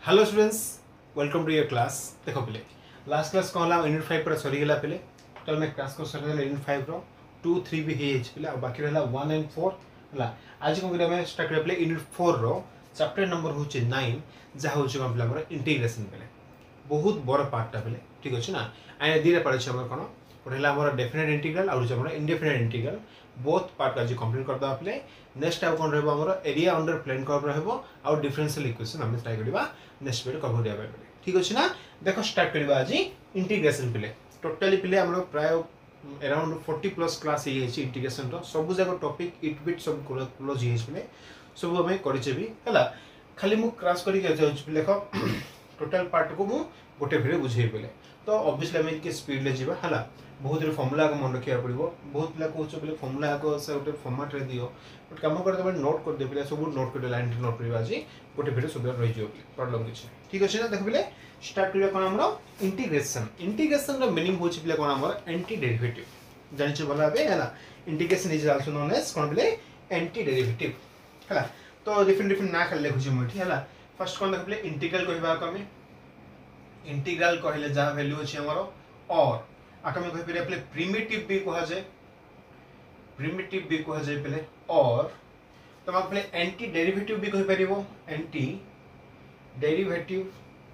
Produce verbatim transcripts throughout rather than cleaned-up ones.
Hello students, welcome to your class. देखो पिले last class कौन ला यूनिट फाइव पर सरीगला पिले तो मैं क्लास को सर यूनिट फाइव रो टू थ्री भी हे पिले और बाकी रहला वन एंड फोर हला। आज को मैं स्टार्ट कर पिले यूनिट फोर रो चैप्टर नंबर होचे नाइन जा होचे हम पिले हमर इंटीग्रेशन पिले बहुत बड़ पार्टटा पिले ठीक अछि ना। आइ दिरे पड़े छै हमर कोन पढ़ला हमर डेफिनेट इंटीग्रल और हमर इनडेफिनेट इंटीग्रल बोथ पार्ट आज कंप्लीट कर दो पिले। नेक्स्ट आउ कोन रहबो हमर एरिया अंडर प्लेन कर्व रहबो और डिफरेंशियल इक्वेशन हम ट्राई करबा नेक्स्ट वीडियो कवर दिया पाए ठीक अछि ना। देखो स्टार्ट करबा आज इंटीग्रेशन पिले टोटली पिले हमर प्राय अराउंड फोर्टी प्लस क्लास हे अछि इंटीग्रेशन रो सब जगह टॉपिक इट बिट सब क्लोज हे पिले सब हमें करिचे भी हला। खाली मु क्रॉस करी के जाउ पिले देखो टोटल पार्ट को मु गोटे वीडियो बुझे पिले तो ऑब्वियसली हमें के स्पीड ले जीवा हला। बहुत रे फॉर्मूला को मन रखिया पड़िबो बहुत पिला कहउछ पिले फॉर्मूला को से गोटे फॉर्मेट रे दियो बट काम कर दबे नोट कर दे पिले सब नोट कर लाइन नोट करबा जी गोटे वीडियो सुबह रहि जियो प्रॉब्लम किछ ठीक अछि ना। देख पिले स्टार्ट करिया कोन हमरो इंटीग्रेशन इंटीग्रेशन रो मीनिंग होछि पिले कोन हमरो एंटी डेरिवेटिव जानि छ भला बे हला। Integration is also known as कोन पिले एंटी डेरिवेटिव हला। तो डिफरेंट डिफरेंट ना खाली लिखुछि मोठी हला। फर्स्ट कोन देख पिले इंटीग्रल कहबा को हमें इंटीग्रल कहले जा वैल्यू अछि हमरो और आके में कहि पिले पिले प्रिमिटिव भी कहा जाय प्रिमिटिव भी कहा जाय पिले और तो हम पिले एंटी डेरिवेटिव भी कहि परिबो एंटी डेरिवेटिव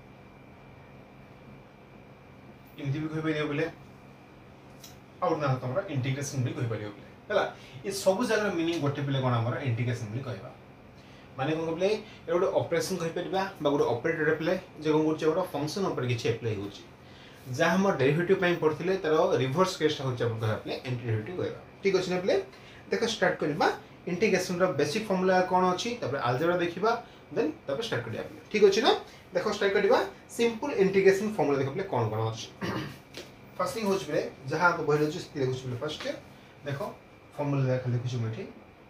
इनती भी कहि परिबो पिले और ना तो हमरा इंटीग्रेशन भी कहि परिबो पिले हला। ये सब जगह मीनिंग गोटे पिले कोन हमरा इंटीग्रेशन भी कहबा माने कोन पिले ए गोटे ऑपरेशन कहि परिबा बा गोटे ऑपरेटर पिले जे कोन गुछ गोटे फंक्शन ऊपर किछ अप्लाई होछि जा हम डेरिवेटिव पे पढ़थिले तार रिवर्स केस होछ अपन कहबा पिले एंटी डेरिवेटिव कहबा ठीक अछि ना पिले। देखो स्टार्ट करबा इंटीग्रेशन रो बेसिक फार्मूला कोन अछि तबे अलजेब्रा देखिबा देन तबे स्टार्ट करिया पिले ठीक अछि ना। देखो स्टार्ट करबा सिंपल इंटीग्रेशन फार्मूला देखो पिले कोन कोन अछि। फर्स्ट थिंग होछ पिले जहां को बायोलॉजी से देखो पिले फर्स्ट देखो फार्मूला देख लिखु छु मठी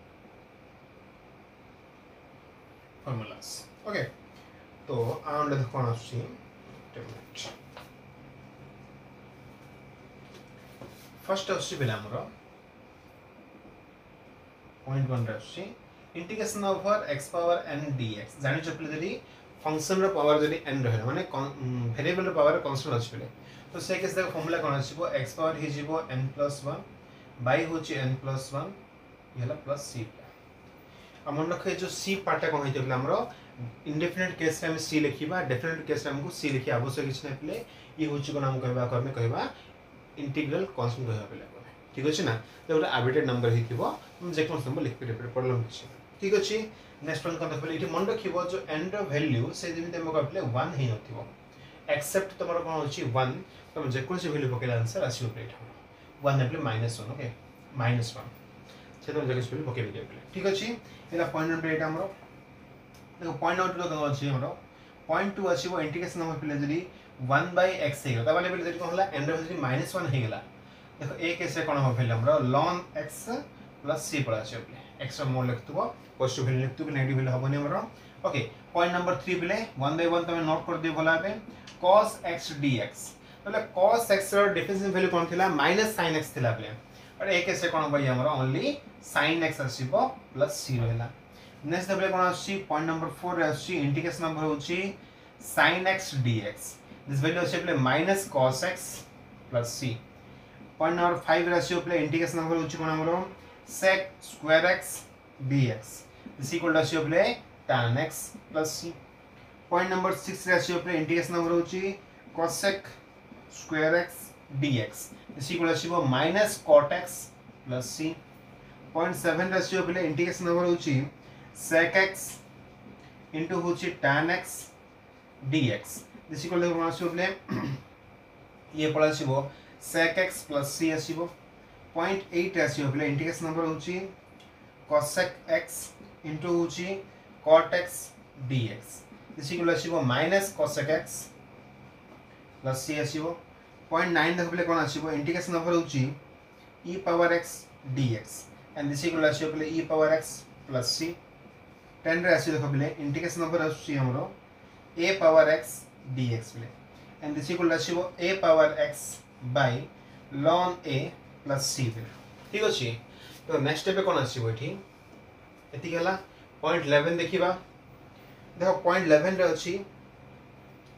फार्मूलास ओके। तो आउंड देखो कोन अछि टेबलेट फर्स्ट अछि बेला हमरो पॉइंट वन अछि integration over x power n dx जानि छपले जदी फंक्शन रो पावर जदी n रहला माने वेरिएबल रो पावर कांस्टेंट अछि बेले तो से केस देखो फार्मूला कोन अछि x पावर हि जिवो n plus वन बाय होछि n plus वन यला प्लस c हमन रखे जो c पार्ट कोन होइते बेला हमरो इंडेफिनिट केस रे हम c लिखिबा डेफिनिट केस रे हमको c लिखि आवश्यक किछ नै पिले ई होछि कोन हम कहबा करमे कहबा इंटीग्रल कांस्टेंट कहबा पिले ठीक अछि ना। तो गोटे आर्बिट्रेरी नंबर हिथिबो हम जे कोन नंबर लिख पे प्रॉब्लम किछ ठीक अछि। नेक्स्ट वन कोन देखबे इठी मन रखिबो जो n रो वैल्यू से जेमिते हम कहबले वन हे नथिबो एक्सेप्ट तमरो कोन अछि वन तम जे कोन से वैल्यू पकेला आंसर आसी ओपरेट हो वन नेप्ले minus one okay minus one से तो जगह से पकेबे देबले ठीक अछि। एला पॉइंट नंबर एट हमरो देखो पॉइंट आउट रो कोन अछि हमरो पॉइंट टू अछि वो इंटीग्रेशन नंबर पिले जदी वन बाय x हे तबा लेवल जदी कोन होला n रो जदी माइनस वन हे गेला देखो a कैसे कोन हो भेल हमरो ln x plus c पड़ा छै अपने x रो मोल लिखतबो पॉजिटिव वैल्यू लिखतबो नेगेटिव वैल्यू हबो नै हमरो ओके। पॉइंट नंबर थ्री बिले वन बाय वन तमे नोट कर दियो भला बे cos x dx मतलब cos x रो डिफरेंशियल वैल्यू कोन थिला माइनस sin x थिला बे और a कैसे कोन भाई हमरो ओनली sin x आसीबो प्लस c रहला। नेक्स्ट दबले कोन आसी पॉइंट नंबर फोर रे आसी इंटीग्रेशन नंबर होची sin x dx this value आसी प्ले minus cos x plus c। Point number five रेशियो प्ले इंटीग्रेशन नंबर होची कोन हमरो sec square x dx is equal to रेशियो प्ले tan x plus c। Point number six रेशियो प्ले इंटीग्रेशन नंबर होची cosec square x dx is equal to रेशियो minus cot x plus c। Point seven रेशियो प्ले इंटीग्रेशन नंबर होची sec x into होची tan x dx is equal to रेशियो प्ले ये पड़ा छिबो sec x plus c आसीबो। पॉइंट एट आसीबो प्ले इंटीग्रेशन नंबर होची cosec x into होची cot x dx is equal to आसीबो minus cosec x plus c आसीबो। पॉइंट नाइन देखो प्ले कोन आसीबो इंटीग्रेशन नंबर होची e power x dx and this equal to आसीबो प्ले e power x plus c। Ten रे आसीबो देखो प्ले इंटीग्रेशन नंबर आसी हमरो a पावर x dx प्ले एंड दिस इक्वल टू आसीबो a power x by ln a plus c ठीक अछि। तो नेक्स्ट स्टेप पे कोन आसीबो एठी एति गेला पॉइंट इलेवन देखिबा देखो पॉइंट इलेवन रे अछि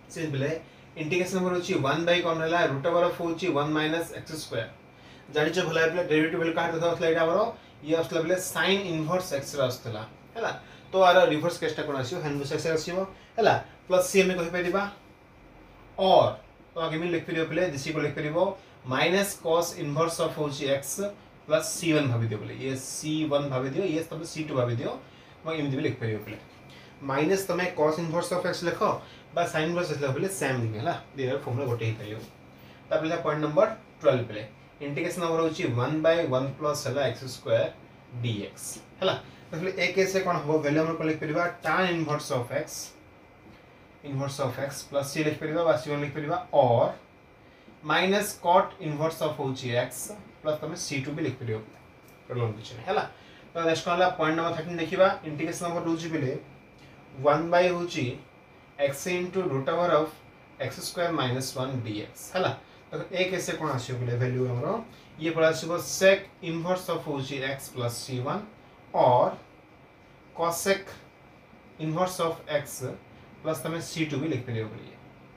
सिंपल है इंटीग्रेशन नंबर होची वन बाय कोन हला रूट ओवर ऑफ होची वन माइनस एक्स स्क्वायर जानिछ भला प्ले डेरिवेटिव वैल्यू काट दथवा स्लाइड हमरो ये असला प्ले sin इनवर्स x रा असतला हला तो आर रिवर्स केसटा कोन आसीओ हेनबस एक्स आसीओ हला प्लस c हमें कहि परिबा और तो आगे में लिख परियो प्ले दिसी को लिख परिबो माइनस cos इनवर्स ऑफ होची x प्लस c वन भाबी दियो प्ले ये c वन भाबी दियो ये तब c टू भाबी दियो म एमदी लिख परियो प्ले माइनस तमे cos इनवर्स ऑफ x लिखो बा sin इनवर्स लिखो प्ले सेम दिबे हला देर फॉर्मूला गोटे ही परियो तबले पॉइंट नंबर ट्वेल्व प्ले इंटीग्रेशन नंबर होची वन बाय वन प्लस हला x स्क्वायर dx हला तबले ए केस से कोन हो वैल्यू हमर को लिख परिबा tan inverse of x inverse of x plus c लिख परिबा बा c वन लिख परिबा और माइनस cot इनवर्स ऑफ होची x प्लस तमे c टू भी लिख परियो प्रॉब्लम कुछ नहीं हला तो नेक्स्ट वाला पॉइंट नंबर थर्टीन देखिबा इंटीग्रेशन नंबर होची बेले वन बाय होची x into root over of x square minus one dx हला तो एक ऐसे कोन आसीयो बोले वैल्यू हमरो ये पड़ा आसीबो sec इनवर्स ऑफ होची x plus c वन और cosec inverse of x plus तमे c टू भी लिख परियो बोलिए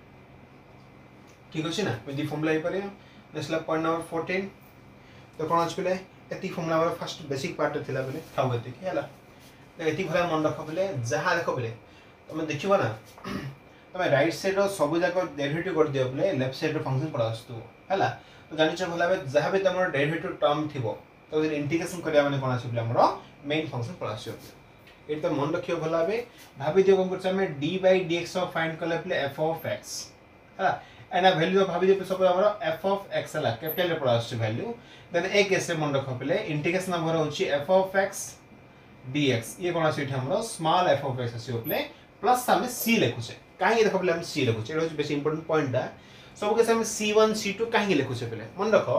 ठीक अछि ना विधि फॉर्मूला ही परियो नेक्स्ट पॉइंट नंबर फोर्टीन तो कोन आछ बोले एती फॉर्मूला हमर फर्स्ट बेसिक पार्ट थिला बोले थाउ एती हला तो एती भला मन रखो बोले जहा देखो बोले तमे देखिबो ना तमे राइट साइड रो सब जाको डेरिवेटिव कर दियो बोले लेफ्ट साइड रो फंक्शन पड़ा आस्तु हला तो जानिछ भला बे जहा बे तमरो डेरिवेटिव टर्म थिबो तो इंटीग्रेशन करिया माने कोन आसी बोले हमरो मेन फंक्शन पड़ा आसी ए तो मन रखियो भला बे भाबी दियो कोन करछ हमें d dx ऑफ फाइंड करले प्ले f of x हला एंड आ वैल्यू भाबी दियो सब हमरो f of x हला कैपिटल रे पड़ा आसी वैल्यू देन एक कैसे मन रखो प्ले इंटीग्रेशन हमरो होची f of x dx ये कोन आसी हमरो स्मॉल f of x आसी प्ले प्लस हमें c लिखु छे काहे देखो पहले हम c लिखु छे एटा होची बेसी इंपोर्टेंट पॉइंट दा सब के हम c वन c टू काहे लिखु छे पहले मन रखो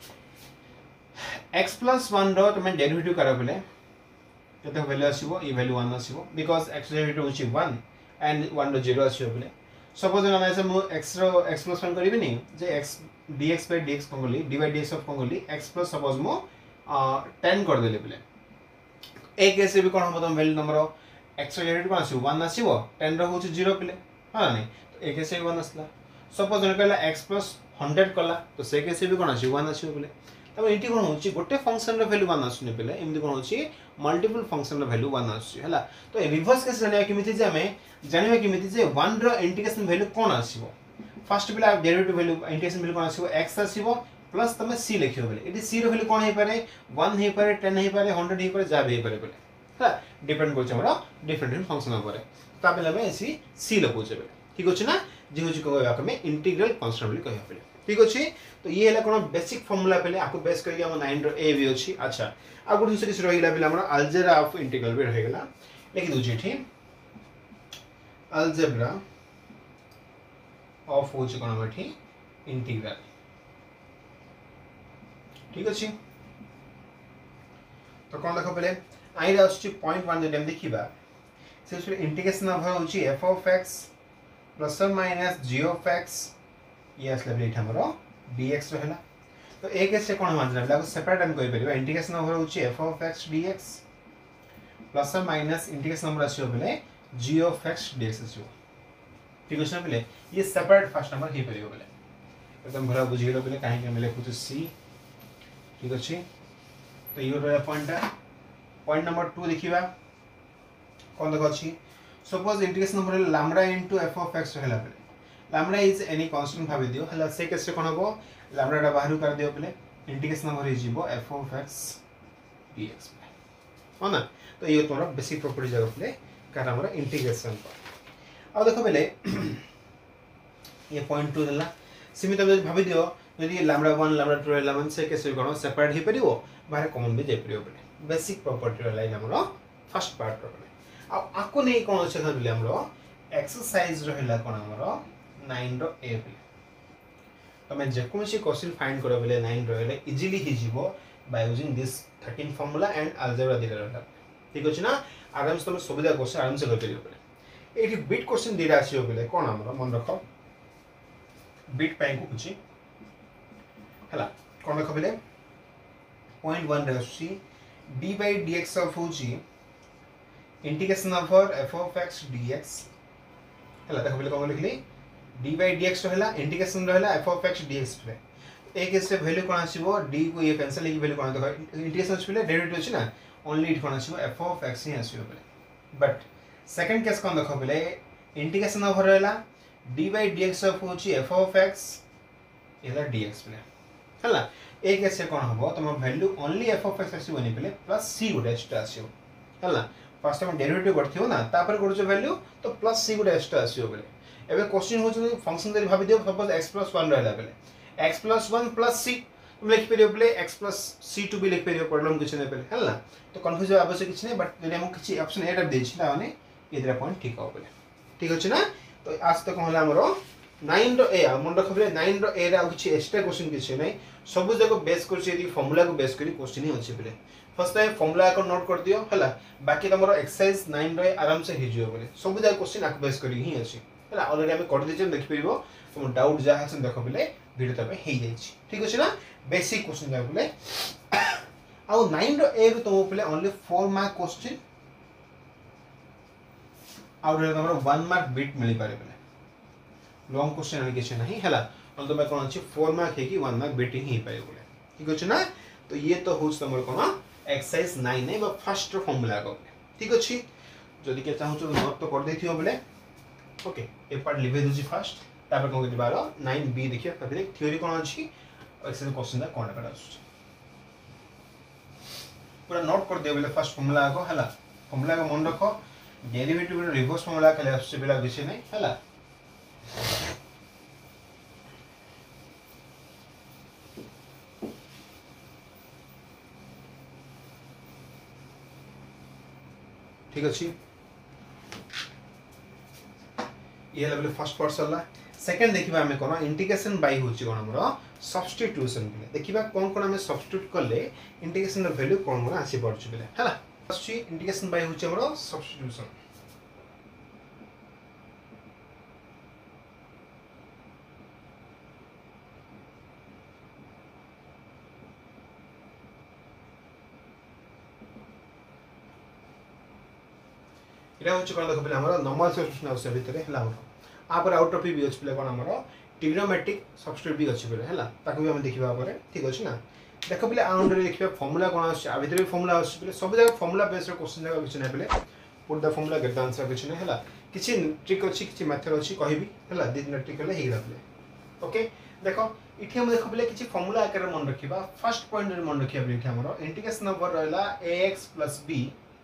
x plus वन रो तुम डेरिवेटिव करा पहले केते वैल्यू आसीबो ई वैल्यू वन आसीबो बिकॉज़ x डेरिवेटिव होची वन एंड वन रो जीरो आसीबो पहले सपोज हम ऐसे मु x रो x plus वन करिबि नि जे x dx by dx कोंगली dy dx of कोंगली x plus सपोज मु टेन कर देले पहले एक ऐसे भी कोन हम तुम वैल्यू नंबर x डेरिवेटिव कोन आसीबो वन आसीबो टेन रो होची जीरो पहले हां नहीं तो एक ऐसे वन आसला सपोज जने कहला x plus हंड्रेड कला तो से कैसे भी कोन आसीबो वन आसीबो पहले तब एटी कोन होची गोटे फंक्शन रो वैल्यू वन आसुनी पहले एमदी कोन होची मल्टीपल फंक्शन रो वैल्यू वन आसी हला तो रिवर्स केस जानिया किमिति जे हमें जानिबा किमिति जे वन रो इंटीग्रेशन वैल्यू कोन आसीबो फर्स्ट पहला डेरिवेटिव वैल्यू इंटीग्रेशन वैल्यू कोन आसीबो x आसीबो प्लस तमे c लिखियो पहले एटी c रो वैल्यू कोन हे पारे वन हे पारे टेन हे पारे हंड्रेड हे पारे जा भी हे पारे पहले हला डिपेंड करछ हमरा डिफरेंट फंक्शन ऊपर ता पहले हमें c c लिखो छे ठीक अछि ना जे होची कहबा हमें इंटीग्रल कांस्टेंट बोली कहबा पहले ठीक अछि तो ये हला कोन बेसिक फार्मूला पहले आको बेस करिया हम नाइन रो ए भी अछि अच्छा आ गुड दूसरी से रहिला पहले हमरा अलजेब्रा ऑफ इंटीग्रल भी रहेगला लिखि दउ छी अलजेब्रा ऑफ होची कोन बैठी इंटीग्रल ठीक अछि तो कोन देखो पहले आई राउस पॉइंट वन जे हम देखिबा से इंटीग्रेशन ऑफ होची f of x प्लस और माइनस g of x ये असले ब्लेट हमरो dx रहला तो एक से कोन हम जानला को सेपरेट हम कहि परिबा इंटीग्रेशन ऑफ होची f of x dx plus और माइनस इंटीग्रेशन नंबर आसीओ बेले g of x dx आसीओ ठीक अछि बेले ये सेपरेट फर्स्ट नंबर ही परिबो बेले एकदम भरा बुझिलो बेले काहे के मिले कुछ c ठीक अछि तो यो रे पॉइंट पॉइंट नंबर टू देखिबा कोन देखो छी suppose integration number lambda into f of x रहला बेले लैम्डा इज एनी कांस्टेंट भाबे दियो हला से केसे कोन हबो लैम्डा डा बाहर कर दियो बेले इंटीग्रेशन नंबर हि जीवो f of x dx हो ना तो ये तोरा बेसिक प्रॉपर्टी जगह बेले कार हमरा इंटीग्रेशन पर आ देखो बेले ये पॉइंट टू देला सीमित भाबे दियो यदि लैम्डा वन लैम्डा टू रहला मन से केसे कोन सेपरेट हि परिबो बाहर कॉमन भी जाय परिबो बेले बेसिक प्रॉपर्टी रहला हमरा फर्स्ट पार्ट रो अब आको नहीं कोन छै हम हमरो एक्सरसाइज रहला कोन हमरो नाइन रो ए बी तमे जे कोनसी क्वेश्चन फाइंड करो बेले नाइन रहले इजीली ही जीवो by using this thirteen formula and algebra दिला रहला ठीक अछि ना आराम से तमे सुविधा क्वेश्चन आराम से कर परियो बेले एठी बिट क्वेश्चन दिरा आसीओ बेले कोन हमरो मन रखो बिट पाइ को कुछि हला कोन रखो बेले पॉइंट वन रहसी d by dx of होची integration of f of x dx हला देखो बेले कोन लिखली डी बाय dx रहला इंटीग्रेशन रहला f of x dx पे ए केस रे वैल्यू कोन आसीबो d को ये कैंसिल हे वैल्यू कोन देखो इंटीग्रेशन आसीबो डेरिवेटिव अछि ना ओनली इट कोन आसीबो f of x ही आसीबो बेले बट सेकंड केस कोन देखो बेले इंटीग्रेशन ओवर रहला d by dx ऑफ होची f of x एला dx बेले हला ए केस से कोन हबो तम value only f of x आसीबो नि बेले प्लस c गुडे एक्स्ट्रा आसीबो हला फर्स्ट टाइम डेरिवेटिव करथियो ना तापर करजो वैल्यू तो प्लस c गुडे एक्स्ट्रा आसीबो बेले एबे क्वेश्चन होची फंक्शन दे भाबी दियो सपोज x plus वन रहला बेले x plus one plus c तुम लिख परियो बेले x plus c टू भी लिख परियो प्रॉब्लम किछ नै बेले हला तो कंफ्यूज आवश्यक किछ नै बट जदि हम किछ ऑप्शन ए टा देछि ना माने एदरा पॉइंट ठीक हो बेले ठीक अछि ना तो आज तक होला हमरो नाइन रो ए मन रख बेले नाइन रो ए रा किछ एक्स्ट्रा क्वेश्चन किछ नै सब जगह बेस करछि यदि फार्मूला को बेस करी क्वेश्चन ही अछि बेले फर्स्ट टाइम फार्मूला को नोट कर दियो हला बाकी तमरो एक्सरसाइज नाइन रो आराम से हिजियो बेले सब जगह क्वेश्चन आक बेस करी ही अछि हला ऑलरेडी हम कर दिछन देख परिबो तुम डाउट जा हसन देखो बेले वीडियो तबे हे जाइछि ठीक अछि ना बेसिक क्वेश्चन जा बेले आउ नाइन रो ए रो तुम बेले ओनली फोर मार्क क्वेश्चन आउ रे तमरो वन मार्क बिट मिली पारे बेले लॉन्ग क्वेश्चन आनी किछ नहीं हला और तुम कोन अछि फोर मार्क हे कि वन मार्क बिट ही पारे बेले ठीक अछि ना तो ये तो होस तमरो कोन एक्सरसाइज नाइन नै बा फर्स्ट रो फार्मूला को ठीक अछि जदि के चाहू तो नोट तो कर देथियो बेले ओके ए पार्ट लिवे दोजी फर्स्ट तापर कोन के बारो नाइन बी देखियो तापर थ्योरी कोन अछि एक्सरसाइज क्वेश्चन दा कोन करा अछि पूरा नोट कर दे बेले फर्स्ट फार्मूला को हला फार्मूला को मन रखो डेरिवेटिव रो रिवर्स फार्मूला कले अछि बेला विषय नै हला ठीक अछि ये लेवल फर्स्ट पार्ट सला सेकंड देखिबा हमें कोन इंटीग्रेशन बाय होची कोन हमरो सब्स्टिट्यूशन बेले देखिबा कोन कोन हमें सब्स्टिट्यूट करले इंटीग्रेशन रो वैल्यू कोन कोन आसी पड़छ बेले हला फर्स्ट इंटीग्रेशन बाय होची हमरो सब्स्टिट्यूशन इरा होची कोन देखो बेले हमरो नॉर्मल सब्स्टिट्यूशन आवश्यक भितरे हला हमरो आपर आउट ऑफ भी अछि बेले कोन हमरो ट्रिग्नोमेट्रिक सब्स्टिट्यूट भी अछि बेले हला ताकू भी हम देखिबा पारे ठीक अछि ना देखो बेले आउंड रे देखिबा फार्मूला कोन अछि आ भितरे फार्मूला अछि बेले सब जगह फार्मूला बेस रे क्वेश्चन जगह किछ नै बेले put the formula get the answer किछ नै हला किछ ट्रिक अछि किछ मेथड अछि कहबी हला दी दिन ट्रिक ले हेला बेले ओके देखो इठी हम देखो बेले किछ फार्मूला आकर मन रखिबा फर्स्ट पॉइंट रे मन रखिबा बेले इठी हमरो इंटीग्रेशन ओवर रहला ax + b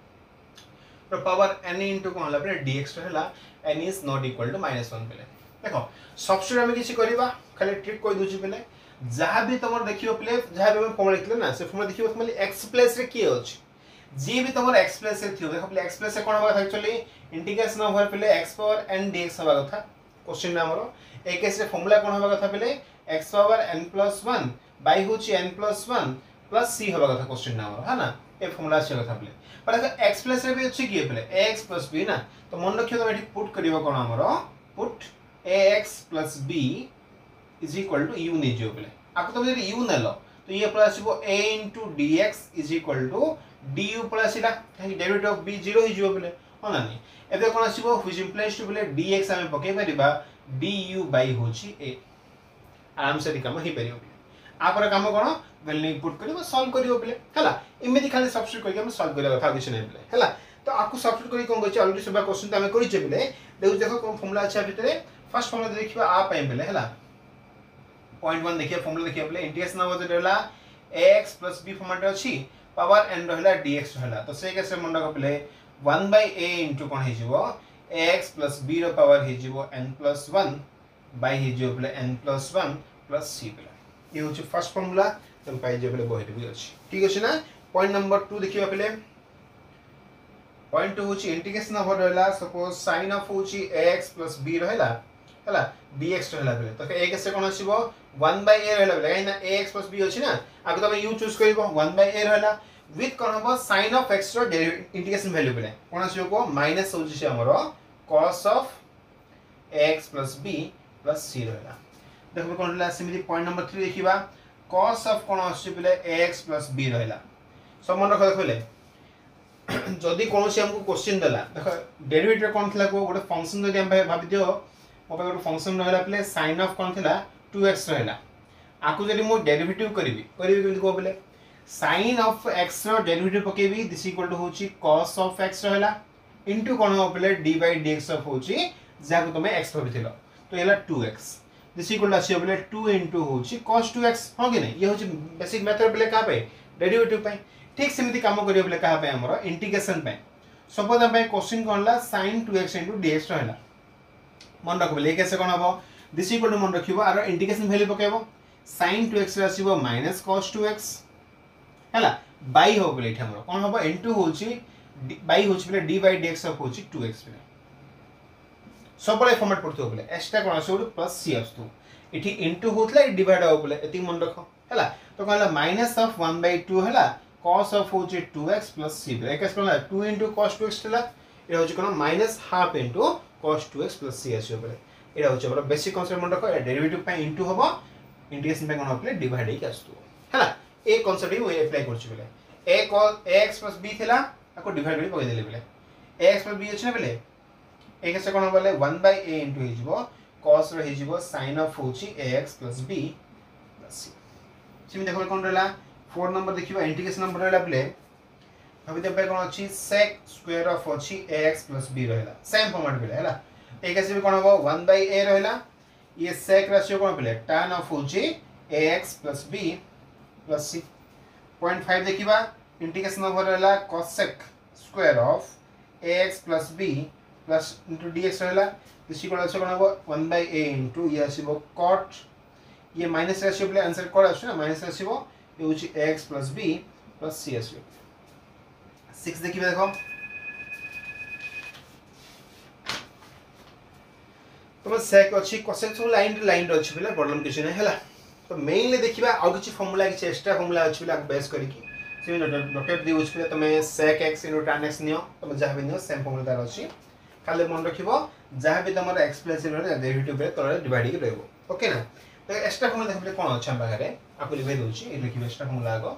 रो पावर n into कोन हला बेले dx रहला n is not equal to minus one बेले देखो सब्स्टिट्यूट हम किछ करबा खाली ट्रिक कोइ दोछि बेले जहा भी तमर देखियो प्ले जहा भी हम फॉर्मूला लिखले ना से फॉर्मूला देखियो खाली x प्लस रे की अछि जे भी तमर x प्लस रे थियो देखो प्ले x प्लस से कोन होबा एक्चुअली इंटीग्रेशन ओवर प्ले x पावर n dx होबा कथा क्वेश्चन ना हमरो ए केस रे फॉर्मूला कोन होबा कथा प्ले x power n plus one by होची n plus one plus c होबा कथा क्वेश्चन ना हमरो है ना ए फॉर्मूला से कथा प्ले पर अगर x प्लस रे भी अछि की प्ले ax plus b ना तो मन रखियो तो एठी पुट करियो कोन हमरो put ax plus b is equal to u नै जो प्ले आको तो यदि u नेलो तो ये प्लस आसीबो a into dx is equal to du plus इला डेरिवेटिव ऑफ b जीरो ही जो प्ले होना नहीं एबे कोन आसीबो व्हिच इंप्लाइज टू प्ले dx हमें पके परिबा du by होची a आराम से काम ही परियो आपर काम कोन वैल्यू इनपुट करियो सॉल्व करियो प्ले हला इमेजि खाली सब्स्टिट्यूट करियो हम सॉल्व करियो कथा किछ नै प्ले हला तो आकु सब्स्टिट्यूट करी कोन गछि ऑलरेडी सब क्वेश्चन त हमें करि छै प्ले देखो देखो कोन फार्मूला अच्छा भितरे फर्स्ट फार्मूला देखिबा आ पाए प्ले हला पॉइंट वन देखिए फार्मूला देखिए प्ले इंटीग्रेशन ओवर जे रहला ax + b फॉर्मेट अछि पावर n रहला dx रहला तो से कैसे मन रख प्ले वन by a into कोन हे जिवो ax + b रो पावर हे जिवो n + वन by हे जिवो प्ले n + वन + c प्ले ये होची फर्स्ट फार्मूला तुम पाई जे प्ले बहिर भी अछि ठीक अछि ना पॉइंट नंबर टू देखिबा प्ले पॉइंट टू होची इंटीग्रेशन ओवर रहला सपोज sin ऑफ होची ax + b रहला हला dx रहला प्ले तो a कैसे कोन आसीबो वन by a रहला प्ले काइना ax + b अछि ना आगु तमे u चूज करबो वन by a रहला विथ कोन हबो sin ऑफ x रो इंटीग्रेशन वैल्यू प्ले कोन आसीबो को माइनस होची से हमरो cos of ax + b + c रहला देखबो कोन रहला सिमिली पॉइंट नंबर थ्री देखिबा cos ऑफ कोन आसी प्ले ax + b रहला सब मन रख देखले जदि कोन से हमको क्वेश्चन देला देखो डेरिवेटिव कोन थला को गोटे फंक्शन जदि हम भाबि दियो मो पाखे फंक्शन रहा पे sin ऑफ कौन था टू एक्स रहा आपको जब मुझे डेरिवेटिव करी करी कह बोले sin ऑफ x रो डेरिवेटिव पकेबी दिस इक्वल टू होची cos ऑफ x रहा इनटू कौन हो बोले d बाय dx ऑफ होची जहाँ को तुम x भाविथिलो तो ये two x this equal to आसीबो बोले टू इनटू होची cos टू एक्स हो कि नहीं ये होची बेसिक मेथड बोले का पे डेरिवेटिव पे ठीक सेमिति काम करियो बोले का पे हमरो इंटीग्रेशन पे सपोज हम क्वेश्चन कोन ला sin two x into dx रहला मन रखबो ले कैसे कोन हबो दिस इक्वल टू मन रखिबो आरो इंटीग्रेशन वैल्यू पकेबो sin टू एक्स आसीबो माइनस cos टू एक्स हला बाई हो बोले हमरो कोन हबो इनटू होची बाई होची बोले d बाय dx ऑफ होची टू एक्स बोले सब बड़े फॉर्मेट पड़तो बोले एक्स्ट्रा कोन आसो प्लस c आसतो इठी इनटू होतला डिवाइड हो बोले एति मन रखो हला तो कहला minus of one by two हला cos ऑफ होची टू एक्स प्लस c बोले एकस कोन two into cos two x हला ए होची कोन minus half into cos two x plus c आसो बोले एटा होची हमर बेसिक कांसेप्ट मन रखो डेरिवेटिव पे इनटू हबो इंटीग्रेशन पे कोन होतले डिवाइड हे आसतो हला ए कांसेप्ट ही मैं अप्लाई करछि बोले a cos ax plus b थिला आको डिवाइड करी पके देले बोले ax plus b अछि ना बोले ए कैसे कोन बोले वन बाय a इनटू हिजबो cos रो हिजबो sin ऑफ होची ax plus b plus c सिम देखो कोन रहला फोर नंबर देखिबा इंटीग्रेशन नंबर रहला बोले अभी दे पे कोन अछि sec स्क्वायर ऑफ होची ax plus b रहला सेम फॉर्मेट बोले हला ए कैसे भी कोन हो वन बाय a रहला ये sec राशियो कोन बोले tan ऑफ होची ax plus b plus c point five देखिबा इंटीग्रेशन नंबर रहला cosec square of ax plus b plus into dx रहला दिस इक्वल आछो कोन हो वन बाय a into ये आसीबो cot ये माइनस राशियो बोले आंसर कोड आछो ना माइनस राशियो ये होची ax plus b plus c आछो सिक्स देखिबा देखो तो sec अछि cosec सब लाइन लाइन अछि बोले प्रॉब्लम किछ नै हला तो मेनली देखिबा आ किछ फार्मूला किछ एक्स्ट्रा फार्मूला अछि बोले बेस करी की से डॉक्टर दी यूज करे तमे sec x tan x नियो तमे जहा भी नियो सेम फार्मूला तार अछि खाली मन रखिबो जहा भी तमर एक्सप्रेशन रे डेरिवेटिव पे तोरे डिवाइड के रहबो ओके ना तो एक्स्ट्रा फार्मूला देखबे कोन अछि हम बाहरे आपको लिखै दोछि ए लिखिबे एक्स्ट्रा फार्मूला आगो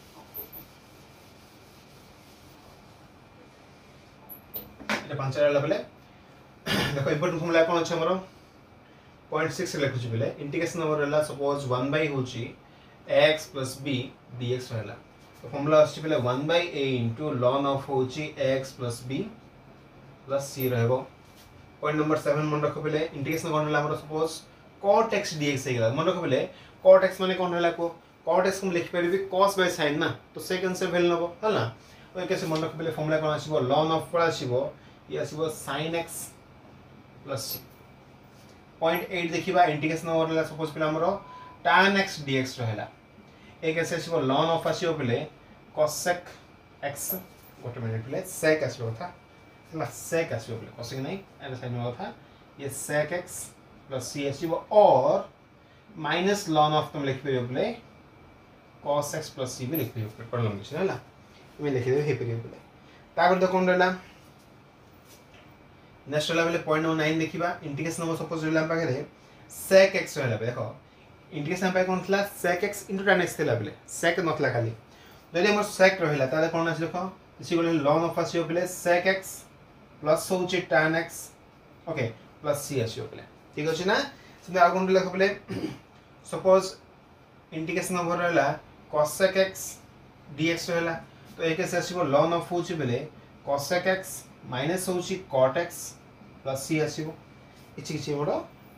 ए पांच वाला बोले देखो इंपोर्टेंट फार्मूला कोन अछि हमरो पॉइंट सिक्स लिखुछ बोले इंटीग्रेशन नंबर रहला सपोज वन बाय होची x plus b dx रहला तो फार्मूला अछि बोले one by a into ln of होची x plus b plus c रहबो पॉइंट नंबर सेवन मन रखो बोले इंटीग्रेशन कोन रहला हमरो सपोज cot x dx हेला मन रखो बोले cot x माने कोन रहला को cot x को लिखि परबी cos by sin ना तो सेकंड से वैल्यू नबो हला ओय कैसे मन रखो बोले फार्मूला कोन आसीबो ln of पर आसीबो ये आसीबो sin x plus c point eight देखिबा इंटीग्रेशन नंबर रहला सपोज पिला हमरो tan x dx रहला ए कैसे आसीबो ln of आसीबो बोले cosec x गोटे मिनिट बोले sec आसीबो था हला sec आसीबो बोले cosec नहीं एंड sin होगा था ये sec x plus c आसीबो और माइनस ln of तुम लिख परियो बोले cos x plus c भी लिख परियो प्रॉब्लम छै हला मैं लिख देबे हे परियो बोले तागर तो कोन रहला नेक्स्ट वाला बोले पॉइंट नंबर नाइन देखिबा इंटीग्रेशन नंबर सपोज रहला पाके रे sec x रहला देखो इंटीग्रेशन पे कोन थला sec x tan x थला बोले sec नथला खाली जदि हमर sec रहला ताले कोन आसी देखो इसी बोले ln of आसी बोले sec x प्लस होची tan x okay plus c आसी बोले ठीक अछि ना सिंदा आ कोन लिखो बोले सपोज इंटीग्रेशन नंबर रहला cosec x dx रहला तो एक से आसीबो ln of होची बोले cosec x माइनस होची cot x प्लस c आसीबो इछि किछि मोर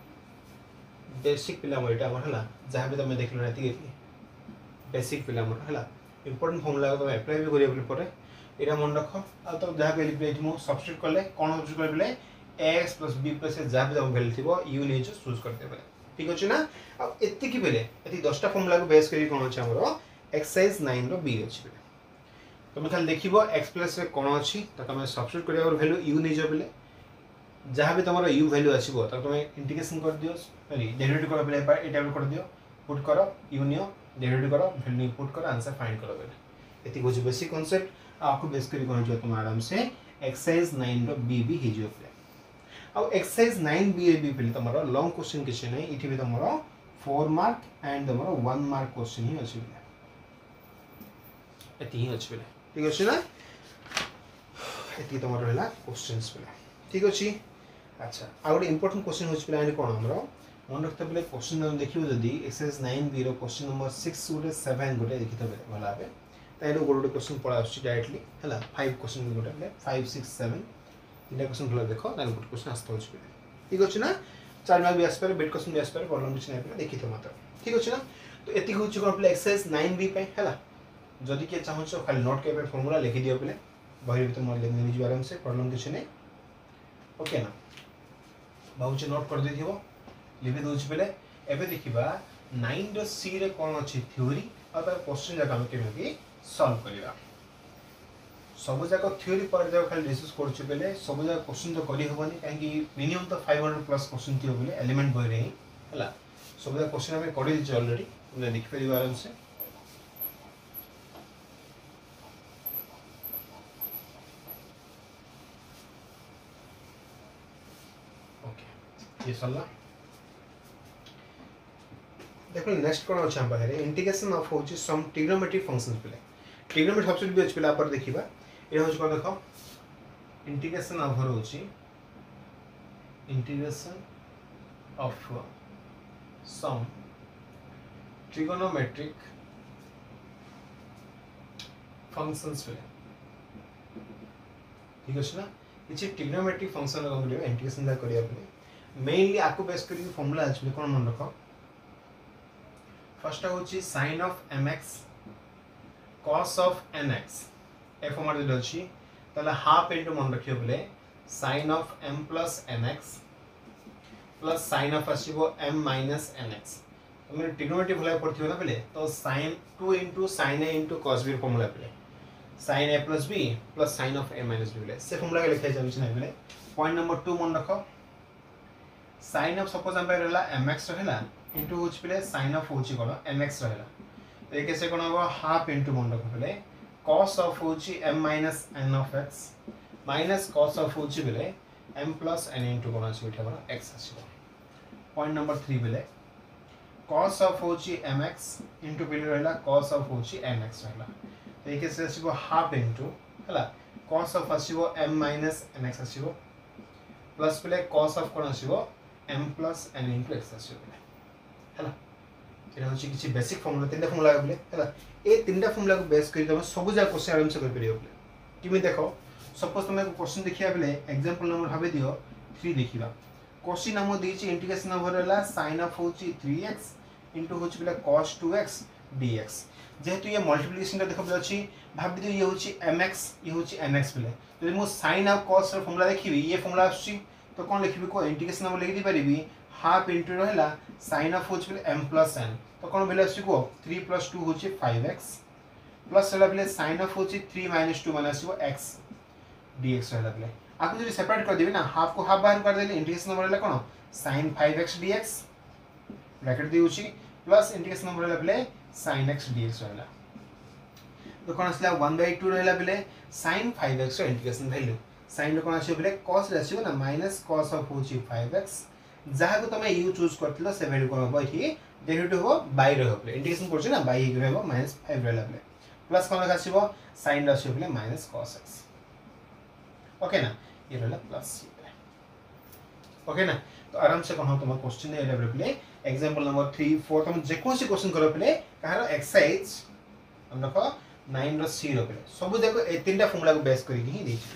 बेसिक पिला मोइटा हमर हला जहा भी तमे देखलो नाति गेली बेसिक पिला मोर हला इंपोर्टेंट फार्मूला को अप्लाई भी करियो बोले परे एटा मन रखो आ तो जहा भी लिख मु सब्स्टिट्यूट करले कोन सब्स्टिट्यूट कर बोले x + b + जहा भी हम वैल्यू थिबो u ने जो चूज करते बोले ठीक अछि ना अब एत्ते की बोले एति दस टा फार्मूला को बेस करी कोन अछि हमरो एक्सरसाइज नाइन रो b अछि बोले तुम खाली देखिबो x प्लस रे कोन अछि त तुम सब्स्टिट्यूट करिया और वैल्यू u नै जो बोले जहां भी तमरो u वैल्यू आछिबो त तुम इंटीग्रेशन कर दियो सॉरी डेरिवेटिव कर बोले एटा कर दियो पुट करो u नियो डेरिवेटिव करो वैल्यू पुट करो आंसर फाइंड करो बोले एति कुछ बेसिक कांसेप्ट आपको बेस करी कोन जो तुम आराम से एक्सरसाइज नाइन रो b भी हे जो बोले अब एक्सरसाइज नाइन b भी बोले तमरो लॉन्ग क्वेश्चन किछ नै इथि भी तमरो फोर मार्क एंड तमरो वन मार्क क्वेश्चन ही अछि बोले एति ही अछि बोले ठीक अछि ना एति तमरो हला क्वेश्चंस बोले ठीक अछि अच्छा आ गोटे इंपोर्टेंट क्वेश्चन होछि पिला कोन हमरो मन रखते बेले क्वेश्चन हम देखियो जदी एक्सरसाइज नाइन बी रो क्वेश्चन नंबर सिक्स गोटे सेवन गोटे देखिते बेले भला बे ताइरो गोटे क्वेश्चन पळा आछि डायरेक्टली हला फाइव क्वेश्चन गोटे बेले फाइव सिक्स सेवन इटा क्वेश्चन भला देखो ताइरो गोटे क्वेश्चन आस्तो होछि बेले ठीक अछि ना चार मार्क भी आस पर बेट क्वेश्चन भी आस पर प्रॉब्लम किछ नै देखिते मात्र ठीक अछि ना तो एति होछि कोन प्ले एक्सरसाइज नाइन बी पे हला जदी के चाहौ छ खाली नोट के पे फार्मूला लिखि दियो बेले बहिर भीतर मोर लेख नै आराम से प्रॉब्लम किछ नै ओके ना बहुत नोट कर दे दियो लिखि दोछ बेले एबे देखिबा नाइन रो सी रे कोन अछि थ्योरी और तार क्वेश्चन जाका हम केमे सॉल्व करिवा सब जाक थ्योरी पर जाक खाली डिस्कस करछु बेले सब जाक क्वेश्चन तो करी होबनी काहे कि मिनिमम तो फाइव हंड्रेड प्लस क्वेश्चन थियो बेले एलिमेंट बय रे हला सब जाक क्वेश्चन हमें करि दिछ ऑलरेडी हम लिख परिबा आराम से ओके ये सल्ला देखो नेक्स्ट कोन अछि हम पाखरे इंटीग्रेशन ऑफ होछि सम ट्रिग्नोमेट्रिक फंक्शंस पे ट्रिग्नोमेट्रिक सब्जेक्ट भी अछि पर देखिबा ए होछि कोन देखो इंटीग्रेशन ऑफ होछि integration of some trigonometric functions पे ठीक अछि ना किछि ट्रिग्नोमेट्रिक फंक्शन को हम इंटीग्रेशन दा करिया पे मेनली आको बेस करी फार्मूला अछि कोन मन रखो फर्स्ट होची sin of mx cos of nx ए फॉर्मेट दे अछि तले हाफ इनटू मन रखियो बोले sin of m plus nx plus sin of आसीबो m minus nx हमरे ट्रिग्नोमेट्री भला पड़थियो ना पहले तो sin two into sin a into cos b formula पहले sin a plus b plus sin of a minus b बोले से फॉर्मूला के लिखा जाय छै ना पहले पॉइंट नंबर टू मन रखो sin of सपोज हम रहला mx रहला into होच पले sin of होची कोन mx रहला तो एक से कोन हो हाफ into मन रखो पले cos of होची m minus n of x minus cos of होची पले m plus n into कोन अछि उठा कोन x अछि पॉइंट नंबर थ्री पले cos of होची mx into पले रहला cos of होची nx रहला तो एक से आसीबो हाफ into हला cos of आसीबो m minus nx आसीबो प्लस पले cos of कोन आसीबो m plus n into x आसीबो हला एना होची किछि बेसिक फार्मूला तीनटा फार्मूला बोले हला ए तीनटा फार्मूला को बेस करी तमे सब जा क्वेश्चन आराम से कर परियो बोले किमे देखो सपोज तमे को क्वेश्चन देखिया बेले एग्जांपल नंबर भाबे दियो थ्री देखिबा क्वेश्चन नंबर देछि इंटीग्रेशन नंबर रहला sin of होची थ्री एक्स इनटू होची बेले cos टू एक्स dx जेहेतु ये मल्टीप्लिकेशन ता देखबे अछि भाबि दियो ये होची mx ये होची nx बेले यदि मो sin और cos र फार्मूला देखिबी ये फार्मूला आछि तो कोन लिखिबी को इंटीग्रेशन नंबर लिखि दी परिबी हाफ इनटू रहला sin of होच बेले m plus n तो कोन बेले आसी को थ्री plus टू होची फाइव एक्स प्लस रहला बेले sin of होची थ्री minus टू माने आसीबो x dx रहला बेले आकु जदि सेपरेट कर देबी ना हाफ को हाफ बाहर कर देले इंटीग्रेशन नंबर रहला कोन sin five x dx bracket दी होची प्लस इंटीग्रेशन नंबर रहला बेले sin x dx रहला तो कोन आसला वन बाय टू रहला बेले sin five x integration value sin रो कोन आसी बेले cos रे आसीबो ना माइनस cos of होची फाइव एक्स जहा को तमे यू चूज करथिलो से वैल्यू कोन होबो एठी डेरिवेटिव हो बाय रे होबले इंटीग्रेशन करछ ना बाय ही रहबो माइनस फाइव रे लागले प्लस कोन आसीबो sin रे आसीबो माइनस cos x ओके ना ये रहला प्लस ओके ना तो आराम से कोन तुम क्वेश्चन ए लेवल पे एग्जांपल नंबर थ्री फोर तुम जे कोन से क्वेश्चन करो पे कहारो एक्सरसाइज हम देखो नाइन रो सी रो पे सब देखो ए तीनटा फार्मूला को बेस करी ही देछि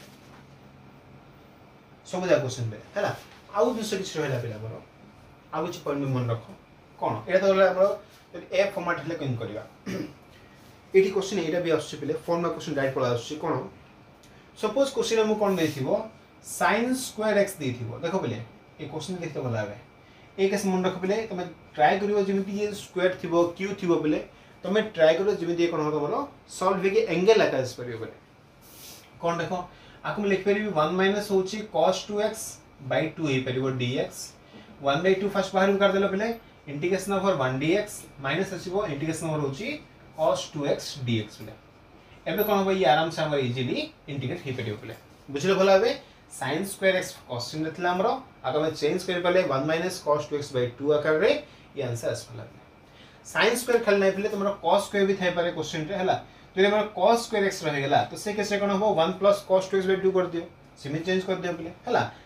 सब जा क्वेश्चन पे हैला आउ दूसरे किछ रहला पेला बरो आउ किछ पॉइंट मन रखो कोन एटा तो रहला हमरो ए फॉर्मेट हेले केन करबा एटी क्वेश्चन एटा भी आछे पेले फॉर्म क्वेश्चन डायरेक्ट पळा आछे कोन सपोज क्वेश्चन हम कोन देथिबो sin स्क्वायर x देथिबो देखो पेले ए क्वेश्चन देखते भला आबे ए केस मन रखो पेले तमे ट्राई करिवो जेमिति ये स्क्वायर थिबो q थिबो पेले तमे ट्राई करिवो जेमिति कोन हो तमरो सॉल्व वेगे एंगल अटैच करिवो पेले कोन देखो आकु लिख परिबी वन माइनस होची cos two x by two ए परिबो dx one by two first बाहर कर देलो पहले integration over one dx minus आसीबो इंटीग्रेशन ओवर होची cos टू एक्स dx पहले एबे कोन हो ये आराम से हम इजीली इंटीग्रेट हे परिबो पहले बुझलो भला बे sin स्क्वायर x क्वेश्चन देतला हमरो आगे में चेंज कर पहले one minus cos two x by two आकर रे ये आंसर आस भला sin स्क्वायर खल नै पहले तमरो cos स्क्वायर भी थाई पारे क्वेश्चन रे हला तो ये हमरो cos स्क्वायर x रहे गेला तो से कैसे कोन हो one plus cos two x by two कर दियो सिमिल चेंज कर दियो पहले हला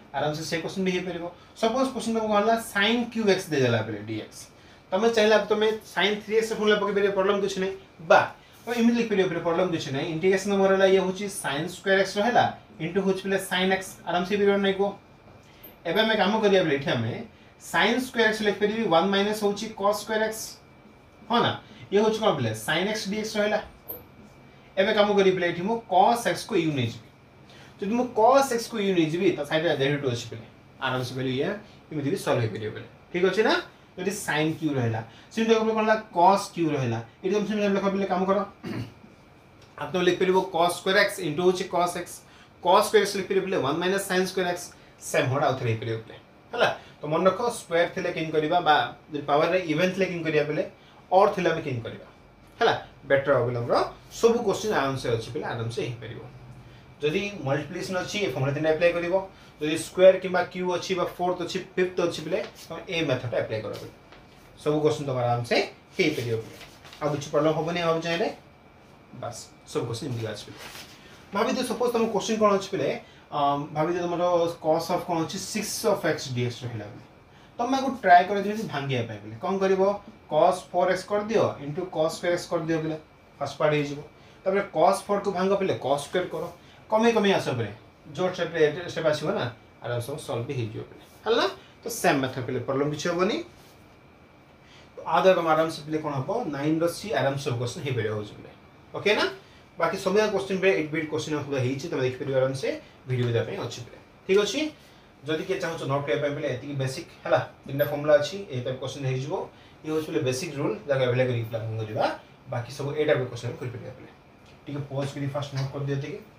आराम से से क्वेश्चन भी हे परिबो सपोज क्वेश्चन तुमको कहला sin qx दे देला परे dx तमे चाहला तमे sin थ्री एक्स फॉर्मूला पके परिबो प्रॉब्लम कुछ नै बा तो इमिड लिख परिबो परे प्रॉब्लम कुछ नै इंटीग्रेशन नंबर हला ये होची sin स्क्वायर x रहला इनटू होच पले sin x आराम से परिबो नै को एबे मैं काम करिया बले इठा में sin स्क्वायर x लिख परिबी वन माइनस होची cos स्क्वायर x हो ना ये होच कोन पले sin x dx रहला एबे काम करि पले इठि मो cos x को u नै जी जदि मो cos x को u नै जी त साइड डेरिवेटिव अछि पले आराम से पले ये इमिड भी सॉल्व हे परिबो ठीक अछि ना यदि sin q रहला सिम देखो कोनला cos q रहला एकदम सिम लिख पले काम करो आप तो लिख परिबो cos स्क्वायर x इनटू होची cos x cos square x लिख परिबो one minus sin square x same होडा उथरे परिबो पले हला तो मन रखो स्क्वायर थिले किन करबा बा जदि पावर रे इवेंट थिले किन करिया पले और थिले हम किन करबा हला बेटर होबल हमरो सब क्वेश्चन आंसर अछि पले आराम से हे परिबो जदि मल्टीप्लिकेशन अछि ए फॉर्मूला तिने अप्लाई करिवो जदि स्क्वायर किबा q अछि बा फोर्थ अछि फिफ्थ अछि पले तो ए मेथड अप्लाई करबो सब क्वेश्चन तो आराम से हे परिबो आ कुछ प्रॉब्लम होबनी अब चाहे बस सब क्वेश्चन इंडिया अछि पले भाभी तो सपोज तुम क्वेश्चन कोन अछि पले भाभी तो तुमरो cos ऑफ कोन अछि सिक्स ऑफ x dx रहला तो मैं को ट्राई कर दियो भांगिया पाए पले कोन करबो cos फोर एक्स कर दियो इनटू cos स्क्वायर x कर दियो पले फर्स्ट पार्ट हे जिवो तबरे cos फोर को भांगो पले cos स्क्वायर करो कमे कमे आसो परे जो स्टेप स्टेप आसीबो ना आराम से सॉल्व भी हे जिवो पले हला तो सेम मेथड पले प्रॉब्लम किछ होबनी तो आधा कम आराम से पले कोन हबो नाइन रो सी आराम से क्वेश्चन हे बेरे हो जिवले ओके ना बाकी सब क्वेश्चन पे एट बिट क्वेश्चन हो हे छि तमे देख परियो आराम से वीडियो दे पे अछि पले ठीक अछि जदि के चाहो नोट करे पे पले एति बेसिक हला तीनटा फार्मूला अछि ए टाइप क्वेश्चन हे जिवो ये होछ पले बेसिक रूल जगह अवेलेबल करी प्लान करबा बाकी सब ए टाइप क्वेश्चन कर परियो पले ठीक है पॉज करी फर्स्ट नोट कर दियो ठीक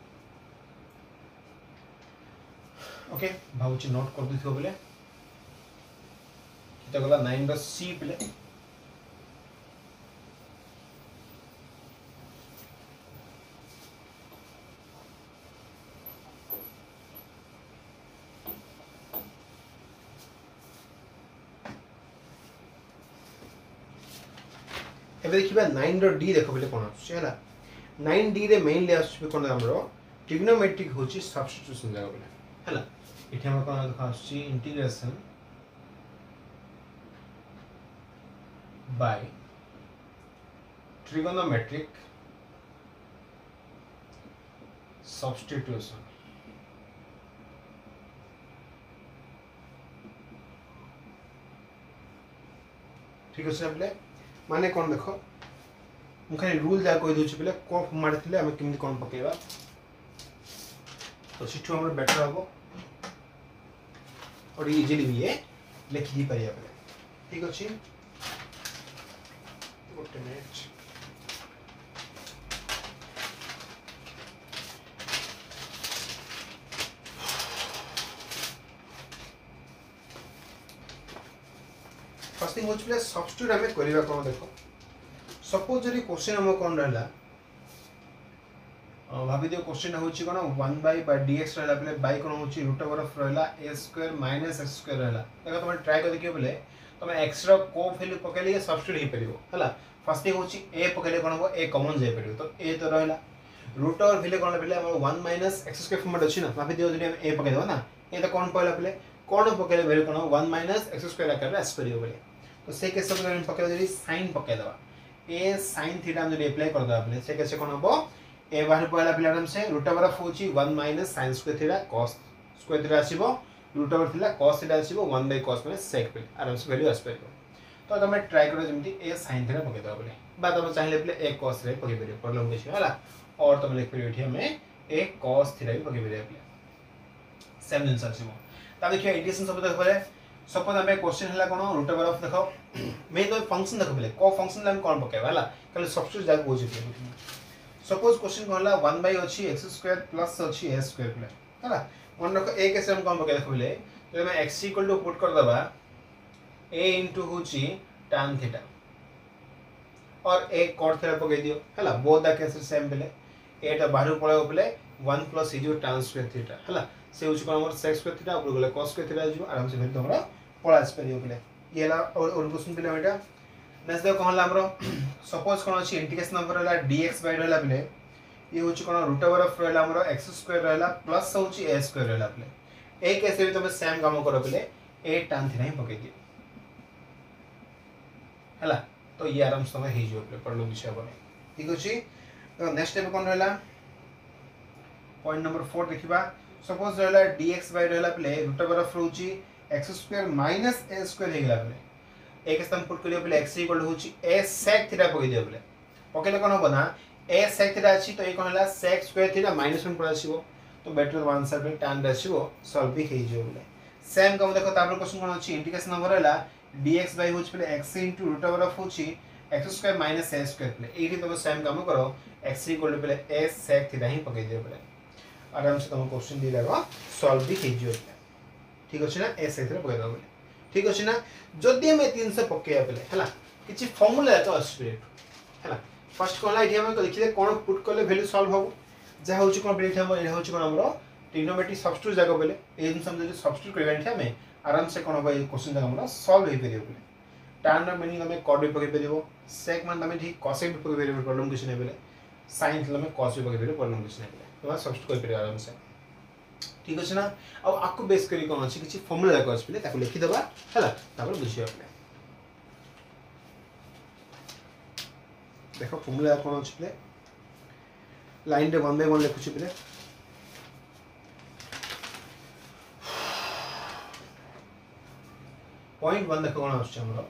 ओके भाउची नोट कर दिथो बोले किता गला नाइन रो सी पले एबे देखिबा नाइन रो डी देखो बोले कोन आछे हला नाइन डी रे मेनली आछे कोन हमरो ट्रिग्नोमेट्रिक होची सब्स्टिट्यूशन जगह बोले हला इथे हम कोन देखा आछी इंटीग्रेशन बाय ट्रिग्नोमेट्रिक सब्स्टिट्यूशन ठीक है बोले माने कोन देखो मु खाली रूल जा कोइ दोछि पले को मारथिले हम किमि कोन पकेबा तो सिटु हमर बेटर हबो और इजीली भी ये लिख दी परिया पले ठीक अछि गोटे मिनिट फर्स्ट थिंग होच पले सब्स्टिट्यूट हमें करिवा कोन देखो सपोज जरी क्वेश्चन हम कोन रहला भाभी दियो क्वेश्चन होची कोन वन बाय बाय dx रहला पले बाय कोन होची रूट ओवर ऑफ रहला a square minus x square रहला देखो तुम ट्राई कर देखियो पले तुम x रो को वैल्यू पकेले ये सब्स्टिट्यूट हे परिबो हला फर्स्ट थिंग होची a पकेले कोन हो a कॉमन जाय परिबो तो a तो रहला रूट ओवर वैल्यू कोन पले हमर one minus x square format अछि ना भाभी दियो जदी हम a पके देबो ना ए तो कोन पहला पले कोन पकेले वैल्यू कोन वन माइनस x स्क्वायर आकर एस परिबो पले तो से केस सब हम पके जदी sin पके देबा a sin थीटा हम जदी अप्लाई कर देबा पले से केस कोन हबो a बाहर पहला पले आराम से रूट ओवर ऑफ होची one minus sin square theta cos square theta आसीबो root over theta cos theta आसीबो one by cos minus sec पले आराम से वैल्यू आस परिबो तो तमे ट्राई करो जेमति a sin थीटा पके देबा पले बा तमे चाहिले पले a cos रे पके परिबो प्रॉब्लम किछ हला और तमे लिख परिबो एठी हमें a cos थीटा भी पके परिबो पले सेम जिंस आसीबो ता देखियो इंटीग्रेशन सब देखो पले सपोज हमें क्वेश्चन हला कोन रूट ओवर ऑफ देखो मेन तो फंक्शन देखो पले को फंक्शन हम कोन पकेबा हला खाली सब्स्टिट्यूट जा बुझि पले सपोज क्वेश्चन कहला वन बाय अछि x स्क्वायर प्लस अछि a स्क्वायर पले हला मन रखो a के हम कोन पके देखो पले तो हम x इक्वल टू पुट कर दबा a इनटू होची tan थीटा और a cot थीटा पके दियो हला बोथ द केसेस सेम पले a त बाहर पळे पले वन प्लस इजो tan स्क्वायर थीटा हला से होची कोन हमर sec स्क्वायर थीटा ऊपर गले cos स्क्वायर थीटा जो आराम से भेल तोमरा पळास परियो पले येला और और क्वेश्चन पले बेटा नेक्स्ट देखो कहला हमरो सपोज कोन अछि इंटीग्रेशन नंबर रहला dx बाय रहला पले ये होची कोन रूट ओवर ऑफ रहला हमरो x स्क्वायर रहला प्लस होची a स्क्वायर रहला पले ए केस भी तुम सेम काम कर पे ए tan थीटा ही पकई दियो हैला तो ये आराम से तुम हे जो पे प्रॉब्लम विषय बने ठीक अछि तो नेक्स्ट स्टेप कोन रहला पॉइंट नंबर फोर देखिबा सपोज रहला dx बाय रहला प्ले रूट ओवर ऑफ रोची x square minus a square हे गेला प्ले एक स्तंभ पुट करियो प्ले x इक्वल होची a sec थीटा पकई दियो प्ले पकेले कोन होबना a sec थीटा अछि तो ए कोन हला sec square theta minus one पर आसीबो तो बेटर वन आंसर पे tan आसीबो सॉल्व भी हे जो प्ले सेम काम देखो तापर क्वेश्चन कोन अछि इंटीग्रेशन नंबर रहला dx बाय होची प्ले x into root over of होची x square minus a square प्ले एठी तो सेम काम करो x इक्वल टू प्ले a sec थीटा ही पकई दियो प्ले आराम से तुम क्वेश्चन दी लागो सॉल्व भी हे जो ठीक अछि ना a sec थीटा पकई दो प्ले ठीक अछि ना जदि हम तीन सौ पकई प्ले हला किछि फार्मूला तो आसबे हला फर्स्ट कोला इठी हम लिखिले कोन पुट करले वैल्यू सॉल्व हो जा होची कोन बेले हम एहा होची कोन हमरो ट्रिग्नोमेट्री सब्स्टिट्यूट जागो बेले ए दिन हम जे सब्स्टिट्यूट करबा इठी हम आराम से कोन होबा क्वेश्चन जा हमरो सॉल्व हे परियो बेले tan ର मीनिंग हमें cot भी पकई परियो sec मान हमें ठीक cosec भी पकई परियो प्रॉब्लम किछ नै बेले sin हमें cos भी पकई परियो प्रॉब्लम किछ नै बेले तो सब्स्टिट्यूट कर परियो आराम से ठीक अछि ना अब आपको बेस करी कोन अछि किछि फार्मूला जागो अछि बेले ताको लिखि देबा हला तापर बुझियो अपने देखो फॉर्मूला कोन अछि प्ले लाइन रे वन बाय वन लिखु छि प्ले पॉइंट वन देखो कोन अछि हमरो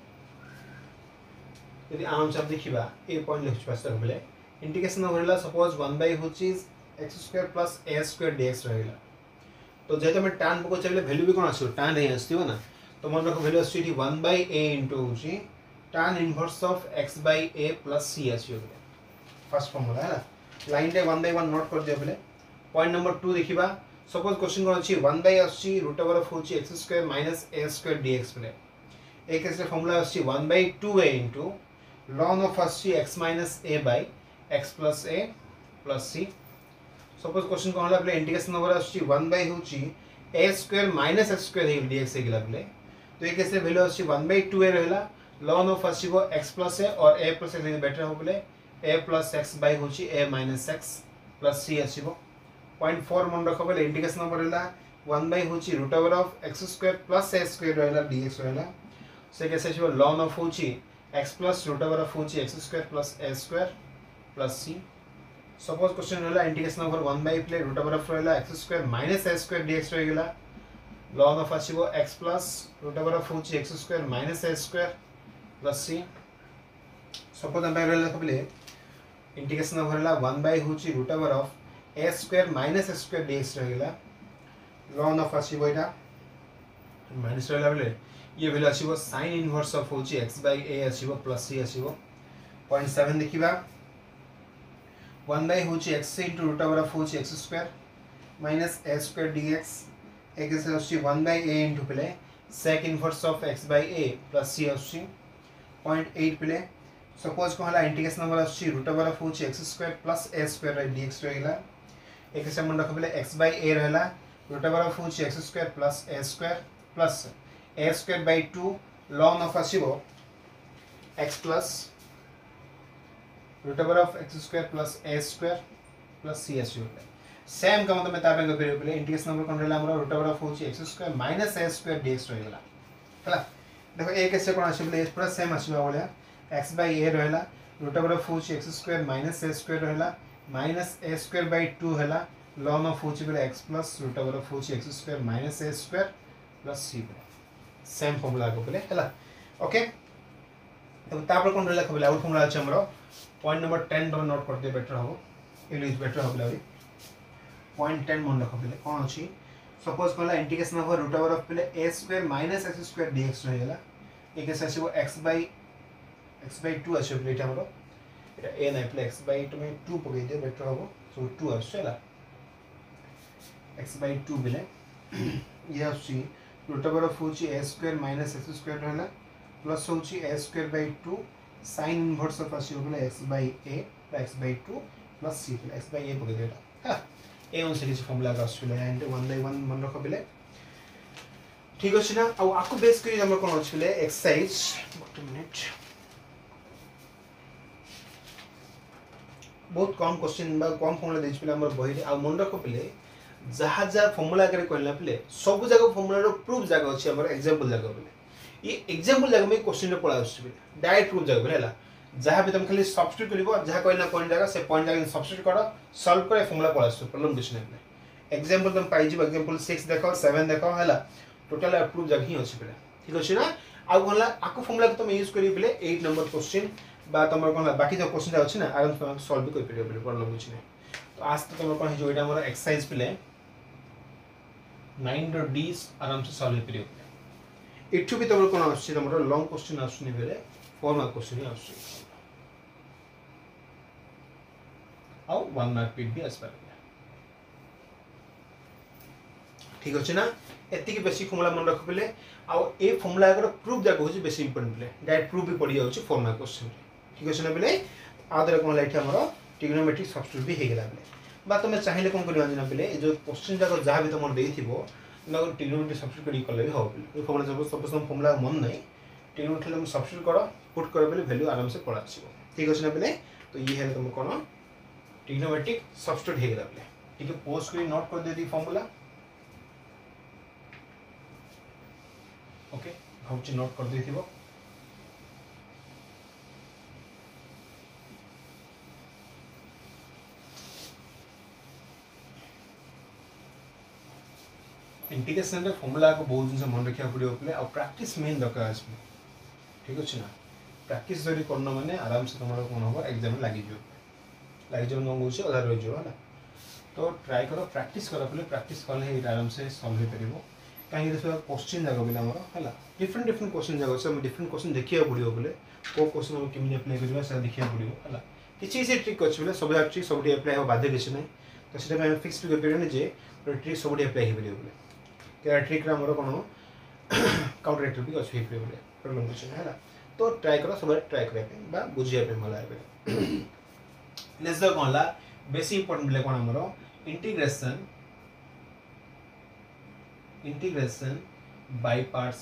यदि आराम से देखिबा ए पॉइंट लिखु पास तक प्ले इंटीग्रेशन होइला सपोज वन बाय होछि x square plus a square dx रहइला तो जेते में tan पको चले वैल्यू भी कोन आछो tan रे आछियो ना तो मन रखो वैल्यू आछी वन बाय a इनटू होछि tan inverse of x bye a plus c आछियो फर्स्ट फार्मूला है ना लाइन रे वन बाय वन नोट कर दियो बेले पॉइंट नंबर टू देखिबा सपोज क्वेश्चन कोन अछि वन बाय आछी रूट ओवर ऑफ होछि x square minus a square dx बेले एक केस रे फार्मूला आछी one by two a into ln of आछी x minus a by x plus a plus c suppose question कोन हला प्ले इंटीग्रेशन नंबर आछी वन बाय होछि a square minus x square हे dx हे गेला प्ले तो एक केस रे वैल्यू आछी वन बाय टू a रहला ln of आछिबो x प्लस a और a प्लस a बेटर हो बोले a प्लस x बाय होछि a minus x plus c आछिबो पॉइंट फोर मन रखो बोले इंटीग्रेशन नंबर रहला वन बाय होछि root over of x square plus a square रहला dx रहला से केस आछिबो ln of होछि x plus root over of होछि x square plus a square plus c suppose question रहला इंटीग्रेशन नंबर वन बाय प्ले root over of रहला x square minus a square dx रह गेला ln of आछिबो x plus root over of होछि x square minus a square plus c suppose हम रहला कबले इंटीग्रेशन नंबर रहला वन बाय होछि root over of a square minus a square dx रह गेला ln of आछिबो एटा माइनस रहला बेले ये वैल्यू आछिबो sin इनवर्स ऑफ होछि x बाय a आछिबो प्लस c आछिबो पॉइंट सेवन देखिबा वन बाय होछि x into root over of होछि x square minus a square dx एक से होछि वन बाय a इनटू प्ले sec inverse of x bye a plus c होछि पॉइंट एट प्ले सपोज को हला इंटीग्रेशन नंबर होछि रूट ओवर ऑफ होछि x square plus a square dx रहला एक से मन रख प्ले x बाय a रहला रूट ओवर ऑफ होछि x square plus a square plus a square by two ln of आछिबो x plus root over of x square plus a square plus c आछिबो सेम काम तमे ताबे करियो बोले integration number कोन रहला हमरो रूट ओवर ऑफ होछि x square minus a square dx रहला हला देखो एक से कोन आछिबो ए पूरा सेम आछिबो बोले x बाय a रहला रूट ओवर ऑफ होछि x square minus a square रहला minus a square by two हला ln of होछि बोले x plus root over of होछि x square minus a square plus c same formula को बोले हला ओके तो तापर कोन रहला कबले आउट फार्मूला अछि हमरो पॉइंट नंबर टेन तो नोट करते बेटर हो इज बेटर हो बोले पॉइंट टेन मन रख बोले कोन अछि सपोज कोला integration of root over of बोले a square minus x square dx रहला एक से आछिबो x by x by two आछिबो प्लेट हमरो एटा a नै प्ले x बाय टू में टू पकई दे बेटर हो सो टू आछला x बाय टू बोले ये अछि रूट ओवर ऑफ होछि a square minus x square रहला प्लस होछि a square by two sin inverse of आछिबो बोले x bye a x by two plus c x bye a पकई देला हा ए अनुसार किसी फॉर्मूला का आछले एंड वन बाय वन मन रख बेले ठीक अछि ना आ आको बेस करी हमर कोन आछले एक्सरसाइज एक मिनट बहुत कम क्वेश्चन बा कम फॉर्मूला देछ पेले हमर बहिरे आ मन रख पेले जहाँ जहाँ फॉर्मूला करे कहला पे सब जगह फॉर्मूला रो प्रूफ जगह अछि हमर एग्जांपल जगह पे ये एग्जांपल जगह में क्वेश्चन रे पळा आछि पे डायरेक्ट प्रूफ जगह हैला जहाँ भी तुम खाली सब्स्टिट्यूट करबो जहाँ कहला पॉइंट जगह से पॉइंट जगह सब्स्टिट्यूट करो सॉल्व करे फॉर्मूला पळा आछि प्रॉब्लम कुछ नै एग्जांपल तुम पाइ जिवो एग्जांपल सिक्स देखो सेवन देखो हैला टोटल प्रूफ जगह ही अछि पे ठीक अछि ना आ कहला आको फॉर्मूला तुम यूज करी पे एट नंबर क्वेश्चन बा तुम कहला बाकी जो क्वेश्चन अछि ना आराम से सॉल्व भी कर परिबो प्रॉब्लम कुछ नै तो आज तो तुम कौन जो हमर एक्सरसाइज पे नाइन डॉट डी आराम से सॉल्व करियो एठु भी तुम कौन आछि तुमरो लॉन्ग क्वेश्चन आछनी बेले फोर मार्क क्वेश्चन आछि आउ वन मार्क पिट भी आसबा ठीक अछि ना एति की बेसिक फॉर्मूला मन रख पेले आउ ए फॉर्मूला कर प्रूफ जाको होछि बेसी इंपोर्टेंट पेले डायरेक्ट प्रूफ भी पड़ी जाउछि फोर मार्क क्वेश्चन ठीक अछि ना बेले आदर कोन लाइट हमरो ट्रिग्नोमेट्रिक सब्स्टिट्यूट भी हे गेला बेले बा तुम चाहिए कौन करवा जाना पे जो क्वेश्चन जाक जहाँ भी तुम देथिबो ना ट्रिग्नोमेट्री सब्स्टिट्यूट करी करले भी हो पे फॉर्मूला सब सपोज तुम फॉर्मूला मन नहीं ट्रिग्नोमेट्री तुम सब्स्टिट्यूट करो पुट कर बेले वैल्यू आराम से पड़ा आछिबो ठीक अछि ना बेले तो ये है तुम कोन ट्रिग्नोमेट्रिक सब्स्टिट्यूट हे गेला बेले ठीक है पोस्ट करी नोट कर दे दी फॉर्मूला ओके हम ची नोट कर देथिबो इंटीग्रेशन रे फॉर्मूला को बहुत दिन से मन रखिया पड़ियो पले और प्रैक्टिस मेन दरकार अछि ठीक अछि ना प्रैक्टिस जरी करना माने आराम से तुम्हारा कोन होबो एग्जाम में लागि जो लागि जो न होछि अधार रह जो हला तो ट्राई करो प्रैक्टिस करो पले प्रैक्टिस करले ही आराम से सॉल्व हो परिबो काहे रे क्वेश्चन जागो बिना हमर हला डिफरेंट डिफरेंट क्वेश्चन जागो से हम डिफरेंट क्वेश्चन देखिया पड़ियो पले को क्वेश्चन हम केमि अप्लाई करबा से देखिया पड़ियो हला किछि से ट्रिक अछि बले सब ट्रिक सब अप्लाई हो बाध्य किछि नै तो सेटा हम फिक्स भी कर परियो जे ट्रिक सब अप्लाई हो परियो बले क्या ट्रिक रा मोर कोन काउंटर एक्टर भी अछि पे बोले प्रॉब्लम कुछ है ना तो ट्राई करो सब ट्राई करे पे बा बुझिया पे मला पे लेट्स द कोनला बेसी इंपोर्टेंट ले कोन हमरो इंटीग्रेशन इंटीग्रेशन बाय पार्ट्स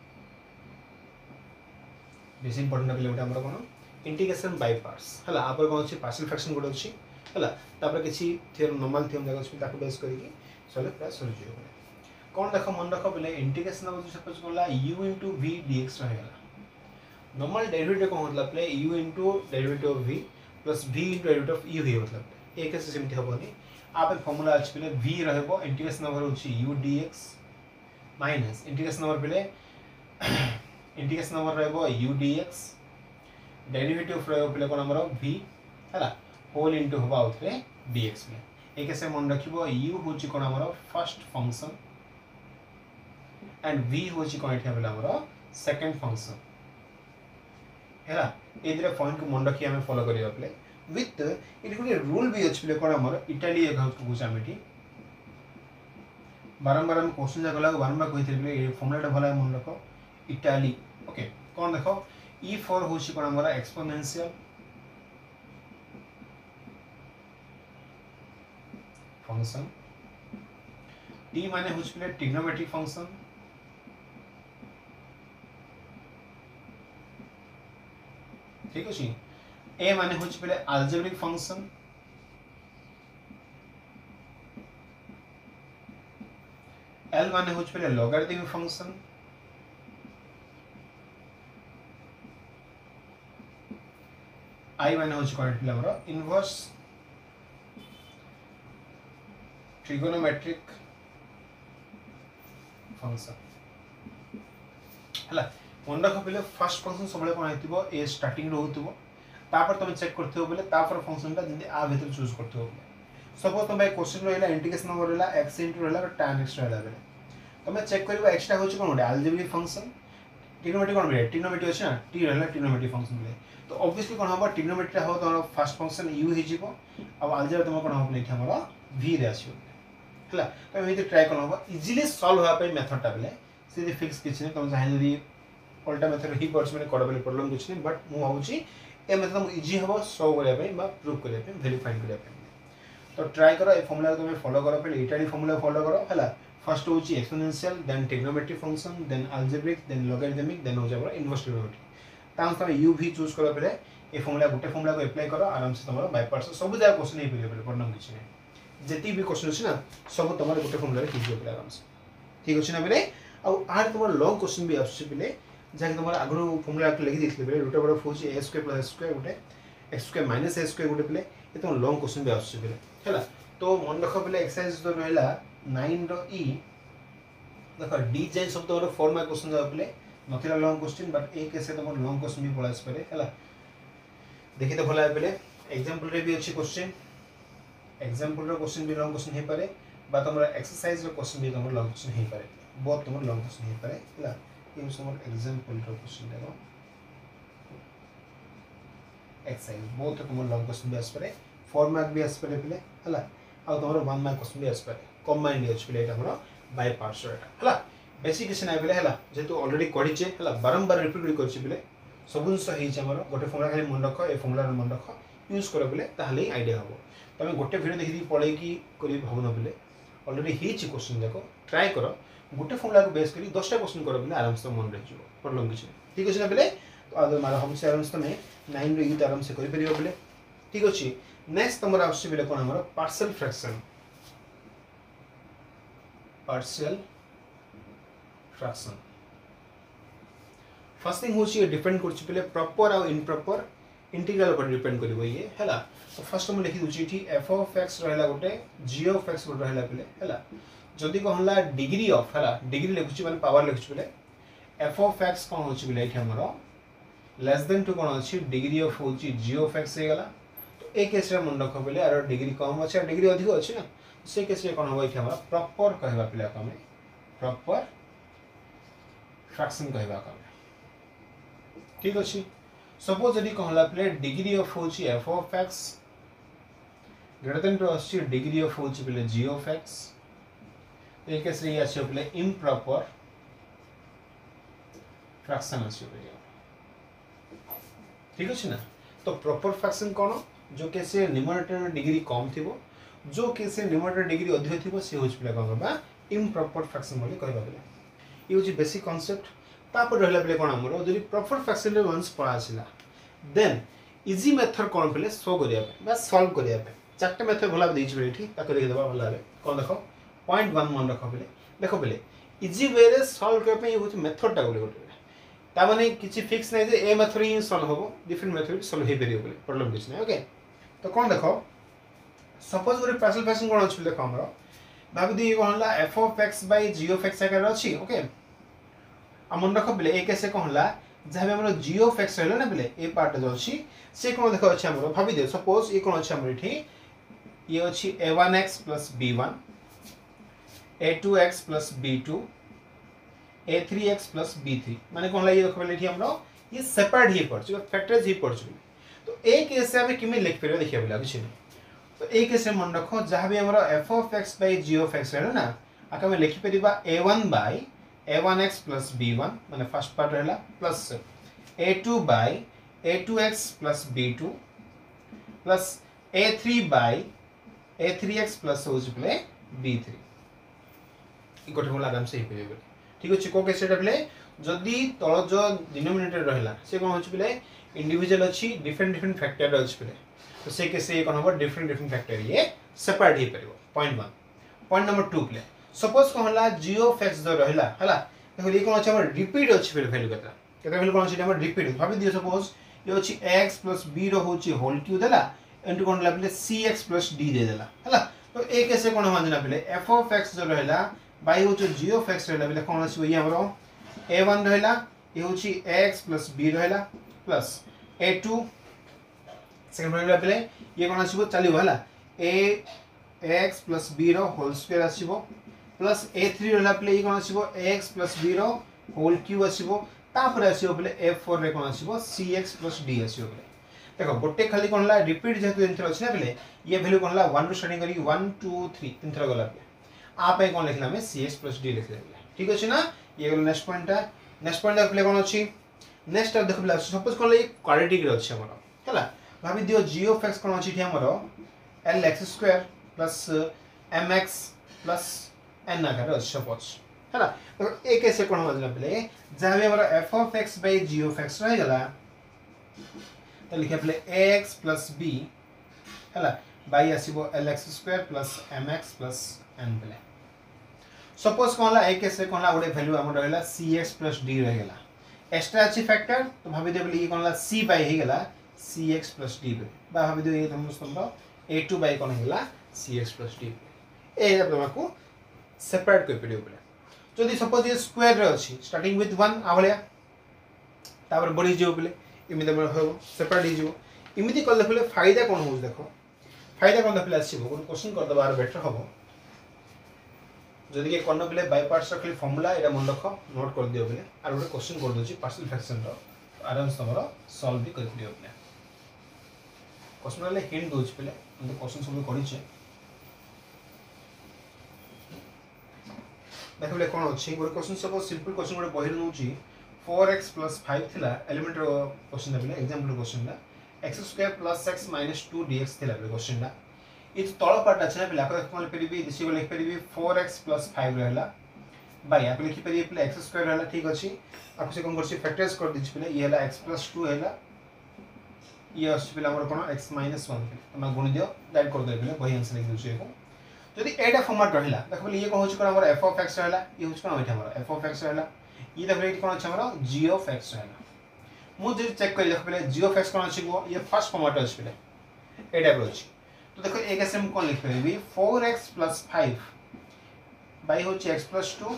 बेसी इंपोर्टेंट ले हमरो कोन इंटीग्रेशन बाय पार्ट्स हला आपर कोन अछि पार्शियल फ्रैक्शन गुड अछि हला तापर किछि थ्योरम नॉर्मल थ्योरम जगह अछि ताको बेस करिकि सॉल्व प्लस सॉल्व जियो कौन देख मन रख बोले इंटीग्रेशन अब सपोज कोला u into v dx रहेगा नॉर्मल डेरिवेटिव कौन मतलब प्ले u into derivative of v plus v into derivative of u हे मतलब एक से सिमित होबनी आप एक फार्मूला अछि पले v रहबो इंटीग्रेशन नंबर होछि u dx minus integration number पले इंटीग्रेशन नंबर रहबो u dx डेरिवेटिव रहबो पले कोन नंबर v हला होल इनटू होबा उतरे dx में एक से मन रखिबो u होछि कोन number first function and v होछि कोन एठा बेला हमरो सेकंड फंक्शन हैला एदिरे पॉइंट को मन रखि हमें फॉलो करियो प्ले विथ इट गुड रूल भी अछि प्ले कोन हमरो इटाली एक हाउस को गुचामिटी बारंबार हम क्वेश्चन जा गला बारंबार कहि थिले ए फॉर्मूला भला मन रखो इटाली ओके कोन देखो e फॉर होछि कोन हमरो एक्सपोनेंशियल फंक्शन t माने होछि प्ले ट्रिग्नोमेट्रिक फंक्शन ठीक अछि a माने होछि पहले अलजेब्रिक फंक्शन l माने होछि पहले लॉगरिथमिक फंक्शन i माने होछि कोन पहले हमरो इनवर्स ट्रिगोनोमेट्रिक फंक्शन हला मन रख पहले फर्स्ट फंक्शन सबले कोन हेतिबो ए स्टार्टिंग रहउतबो तापर तुम चेक करथिबो बोले तापर फंक्शन ता जंदी आ भीतर चूज करथिबो सपोज तुम भाई क्वेश्चन रहला इंटीग्रेशन नंबर रहला x * रहला tan x रहला बेले तुम चेक करबो एक्स्ट्रा होछि कोन अलजेब्रिक फंक्शन ट्रिग्नोमेट्री कोन बेले ट्रिग्नोमेट्री अछि ना t रहला ट्रिग्नोमेट्री फंक्शन बेले तो ऑब्वियसली कोन हबो ट्रिग्नोमेट्री हो तो फर्स्ट फंक्शन u हे जिवो अब अलजेब्रा तुम कोन हबो लेठा हमरो v रे आछियो हला तो एमिति ट्राई कोन हबो इजीली सॉल्व होआ पे मेथड ता बेले सीधी फिक्स किछ नै तुम चाहे यदि उल्टा मेथड ही पर्स में करबले प्रॉब्लम कुछ नहीं बट मु भाबुची ए मेथड इजी हबो सो करिया पे बा प्रूव करिया पे वेरीफाई करिया पे तो ट्राई करो ए फार्मूला को तुम फॉलो करो पहले इटाली फार्मूला फॉलो करो हला फर्स्ट होची exponential then trigonometric function then algebraic then logarithmic then हो जाबो इनवर्स ट्रिग्नोमेट्री ताम तुम u भी चूज करो पहले ए फार्मूला गुटे फार्मूला को अप्लाई करो आराम से तुम्हारा बाय पार्ट्स सब जगह क्वेश्चन ही पड़े पड़े प्रॉब्लम किछ नहीं जेती भी क्वेश्चन अछि ना सब तमर गोटे फॉर्मूला रे हिजो पिले आराम से ठीक अछि ना बेले आ आर तमर लॉन्ग क्वेश्चन भी आछि पिले जाके तमर आगरो फॉर्मूला लिखि दिथिले बेले root over four a square plus s square गोटे x square minus a square गोटे पिले ए तमर लॉन्ग क्वेश्चन भी आछि पिले हैला तो मन रख पिले एक्सरसाइज तो रहला नाइन रो e देखो d जाय सब तमर फोर मार्क क्वेश्चन जा पिले नथिला लॉन्ग क्वेश्चन बट ए केसे तमर लॉन्ग क्वेश्चन भी पळास पारे हैला देखि तो भला पिले एग्जांपल रे भी अछि क्वेश्चन एग्जांपल रो क्वेश्चन भी लॉन्ग क्वेश्चन हे पारे बा तमरा एक्सरसाइज रो क्वेश्चन भी तमर लॉन्ग क्वेश्चन हे पारे बहुत तमर लॉन्ग क्वेश्चन हे पारे हला ये समर एग्जांपल रो क्वेश्चन देखो एक्सरसाइज बहुत तमर लॉन्ग क्वेश्चन भी आस पारे फोर मार्क भी आस पारे पिले हला आ तमर वन मार्क क्वेश्चन भी आस पारे कंबाइंड अछि पिले तमरा बाय पार्ट्स रो एटा हला बेसिक क्वेश्चन आइ पिले हला जेतु ऑलरेडी करिचे हला बारंबार रिपीट करछि पिले सबुन सही छै हमर गोटे फॉर्मूला खाली मन रख ए फॉर्मूला रे मन रख यूज कर पिले ताहले आईडिया हो तमे गोटे वीडियो देखि पळे की करी भावना पिले ऑलरेडी हिच क्वेश्चन देखो ट्राई करो गोटे फॉर्मूला को बेस करी दस टा क्वेश्चन करो पिले आराम से मन रे जो प्रॉब्लम किछ ठीक अछि ना पिले तो आदर मारा हम से आराम से तमे नाइन रे यूज आराम से करि परियो पिले ठीक अछि नेक्स्ट तमरा आवश्य पिले कोन हमर partial fraction partial fraction first thing होची डिपेंड करछि पिले प्रॉपर और इम्प्रॉपर इंटीग्रल पर डिपेंड करिवो ये हैला तो फर्स्ट हम लिखि दुछि थी f of x रहला गोटे g of x गोटे रहला पिले हैला जदी कहला डिग्री ऑफ हैला डिग्री लिखुछि माने पावर लिखुछि पिले f of x कोन होछि पिले एठी हमरो लेस देन टू कोन अछि डिग्री ऑफ होछि g of x हे गला तो ए केस रे मन रखो पिले आरो डिग्री कम अछि डिग्री अधिक अछि ना से केस रे कोन हो एठी हमरा प्रॉपर कहबा पिले कमे प्रॉपर फ्रैक्शन कहबा कमे ठीक अछि सपोज यदि कहला प्ले डिग्री ऑफ होची f of x greater than two अछि डिग्री ऑफ होची प्ले g of x एक केस रे अछि प्ले इम्प्रॉपर फ्रैक्शन अछि प्ले ठीक अछि ना तो प्रॉपर फ्रैक्शन कोन जो केसे न्यूमरेटर में डिग्री कम थिबो जो केसे न्यूमरेटर डिग्री अधिक थिबो से होची प्ले कोन बा इम्प्रॉपर फ्रैक्शन बोली कहबा प्ले ये होची बेसिक कांसेप्ट तापर रहला बेले कोन हमरो जदि प्रॉपर फ्रैक्शन रे वंस पढ़ा आसिला देन इजी मेथड कोन पले सो करिया पे बा सॉल्व करिया पे चारटे मेथड भला देइछ बेले ठीक ताको लिख देबा भला बे कोन देखो पॉइंट वन मन रखो बेले देखो बेले इजी वे रे सॉल्व करे पे होची मेथड टा बोले गोटे ता माने किछि फिक्स नै जे ए मेथड ही सॉल्व होबो डिफरेंट मेथड सॉल्व हे परियो बोले प्रॉब्लम किछ नै ओके तो कोन देखो सपोज गोटे पार्शियल फ्रैक्शन कोन अछि देखो हमरो भाबि दी कोनला f of x by g of x आकार अछि ओके मन रख बेले ए केसे कहला जहाबे हमर g of x रहला ना बेले ए पार्ट जो अछि से कोन देखो अछि हमर भाबी दे सपोज ए कोन अछि हमर इठी ये अछि a one x plus b one a two x plus b two a three x plus b three माने कोनला ये देखो बेले इठी हमरो ये सेपरेट ही पड़छ फैक्टर्स ही पड़छ तो ए केसे हमें किमे लिख फेर देखिया बेले अछि तो ए केसे मन रखो जहाबे हमर f of x by g of x रहला ना आका में लिखि परिबा a one by a one x plus b one माने फर्स्ट पार्ट रहला plus a two by a two x plus b two plus a three by a three x plus हो जिपले b three इकोटे होला आराम से ही पेबे ठीक अछि को केसे डबले जदी तळ जो डिनोमिनेटर रहला से कोन होछि बिले इंडिविजुअल अछि डिफरेंट डिफरेंट फैक्टर अछि बिले तो से केसे कोन हो डिफरेंट डिफरेंट फैक्टर ये सेपरेट ही परिबो point one point number two प्ले सपोज कहला g of x जो रहला हला देखो ये कोन अछि हमर रिपीट अछि फिर वैल्यू केता केता वैल्यू कोन अछि हमर रिपीट भाबी दियो सपोज ये अछि x + b रो होछि होल क्यू देला इनटू कोन लाबले cx + d दे देला हला तो ए कैसे कोन मानना पले f of x जो रहला बाय होछि g of x रहला बले कोन अछि ये हमरो a one रहला ये होछि x + b रहला प्लस a two सेकंड रहला बले ये कोन आसीबो चलिबो हला a x + b रो होल स्क्वायर आसीबो प्लस a three रहला बले ये कोन आसीबो x + b रो होल क्यूब आसीबो तापर आसीबो बले a four रे कोन आसीबो cx + d आसीबो बले देखो गोटे खाली कोन ला रिपीट जेतु इंटर अछि ना बले ये वैल्यू कोन ला one रो स्टार्टिंग करी one two three तीन थरा गला बले आ पे कोन लिखला में cx + d लिख देबे ठीक अछि ना ये गेल नेक्स्ट पॉइंट है नेक्स्ट पॉइंट देखले कोन अछि नेक्स्ट अब देखबला सपोज कोन ला क्वाड्रेटिक रे अछि हमरो हला भाबी दियो g of x कोन अछि ठी हमरो lx² + mx + n आकार अछि सपोज हला तो ए कैसे कोन मतलब बले जहां हमरो f of x by g of x रह गला तो लिखे पले ax + b हला बाई आसीबो lx square plus mx plus n बेले सपोज कोनला एक केस रे कोनला गोटे वैल्यू हमर रहला cx प्लस d रह गेला एक्स्ट्रा अछि फैक्टर तो भाबी दे बोली कोनला c बाई हे गेला cx प्लस d बा भाबी दे ये हम स्तंभ a टू बाई कोन हेला cx प्लस d ए हमको सेपरेट कर पड़ियो बोले जदि सपोज ये स्क्वायर रे अछि स्टार्टिंग विथ वन आभलिया तापर बड़ी जियो बोले इमिते हो सेपरेट ही जियो इमिति कले बोले फायदा कोन हो देखो फायदा कोन देखले आसीबो कोन क्वेश्चन कर दबार बेटर होबो जदि के कोन बोले बाय पार्ट्स रखली फार्मूला एटा मन रखो नोट कर दियो बोले आर गोटे क्वेश्चन कर दोची पार्शियल फ्रैक्शन रो आराम से हमरो सॉल्व भी कर दियो बोले क्वेश्चन वाले हिंट दोच बोले हम क्वेश्चन सब करि छे देखो बोले कोन अछि गोटे क्वेश्चन सब सिंपल क्वेश्चन गोटे बहिर नउची फोर एक्स प्लस फाइव थिला एलिमेंट रो क्वेश्चन बोले एग्जांपल क्वेश्चन ला x square plus x minus two dx थिला बोले क्वेश्चन ला इस तळ पार्ट अछि ना पिला को कोन परिबी दिसी को लिख परिबी फोर एक्स प्लस फाइव रहला बाय आप लिखि परिबी पिला x स्क्वायर रहला ठीक अछि आप से कोन करछि फैक्टराइज कर दिछि पिला ये हला x प्लस टू हैला ये अछि पिला हमर कोन x माइनस वन तमा गुण दियो डाइरेक्ट कर देबे वही आंसर लिख दिछु एको जदि एटा फॉर्मेट रहला देखो बोले ये कोन होछि कोन हमर f of x रहला ये होछि कोन एटा हमर f of x रहला ये देखो एटी कोन अछि हमर g of x रहला मु जे चेक कर देखो पहले g of x कोन अछि गो ये फर्स्ट फॉर्मेट अछि पहले एटा अछि तो देखो एक एसएम कोन लिख परबी four x plus five by होछि x plus two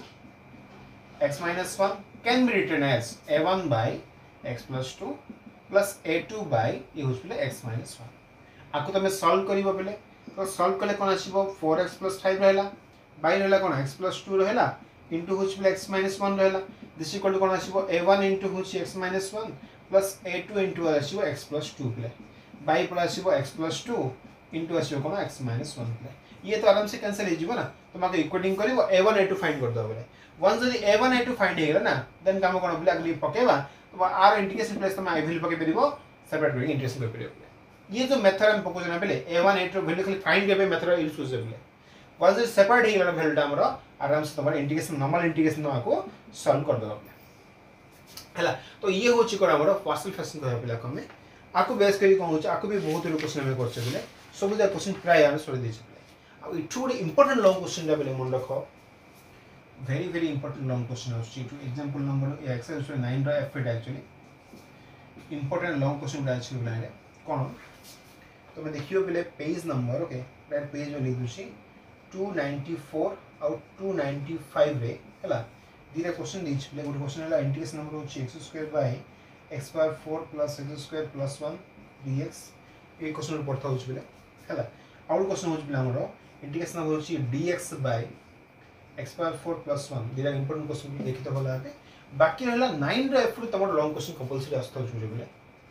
x minus one can be written as a one by x plus two plus a two by ये होछि पहले x माइनस वन आको तमे सॉल्व करिवो पहले तो सॉल्व करले कोन आसीबो फोर एक्स प्लस फाइव रहला बाय रहला कोन x प्लस टू रहला इनटू होछि पहले x माइनस वन रहला दिस इक्वल टू कोन आसीबो a वन इनटू होछि x minus one plus a two into आसीबो x प्लस टू पहले बाय पर आसीबो x प्लस टू इनटू आसीबो कोन x माइनस वन पहले ये तो आराम से कैंसिल हो जिवो ना तो माके इक्वेटिंग करिवो a one a two find कर दो बोले वन जदी a one a two find हे गेला ना देन काम कोन बोले अगली पकेबा तो आर इंटीग्रेशन प्लेस तो आई वैल्यू पके परिबो सेपरेट कर इंटीग्रेशन कर परिबो ये जो मेथड हम प्रपोज ना बोले a one a two value खाली फाइंड करबे मेथड यूज कर बोले वन जदी सेपरेट हे गेला वैल्यू हमरो आराम से तुम्हारा इंटीग्रेशन नॉर्मल इंटीग्रेशन को सॉल्व कर दो हला तो ये होची कोन हमरो पार्शियल फ्रैक्शन कहबे पिला कमे आको बेस करी कोन होची आको भी बहुत लोग क्वेश्चन में करछे बोले सब जा क्वेश्चन प्राय आने सॉरी दिछ बोले आ इटू बडे इंपोर्टेंट लॉन्ग क्वेश्चन जा बोले मन रखो very very important long question होची two example number exercise nine रा F actually important long question branch के बोले कोन तो मैं देखियो बोले page number okay that page में लिख दूची टू नाइंटी फोर और टू नाइंटी फाइव रे हला दिरे क्वेश्चन दिछ बोले गुड क्वेश्चन हला इंटीग्रेशन नंबर होची x square by x power four plus x square plus one dx ए क्वेश्चन पढ़ता होची बोले हला और क्वेश्चन होची बोले हमरो इंटीग्रेशन नंबर होची dx by x power four plus one दिरा इंपोर्टेंट क्वेश्चन देखि तो होला आबे बाकी रहला नाइन रे एफ तमरो लॉन्ग क्वेश्चन कंपलसरी आस्ता होची बोले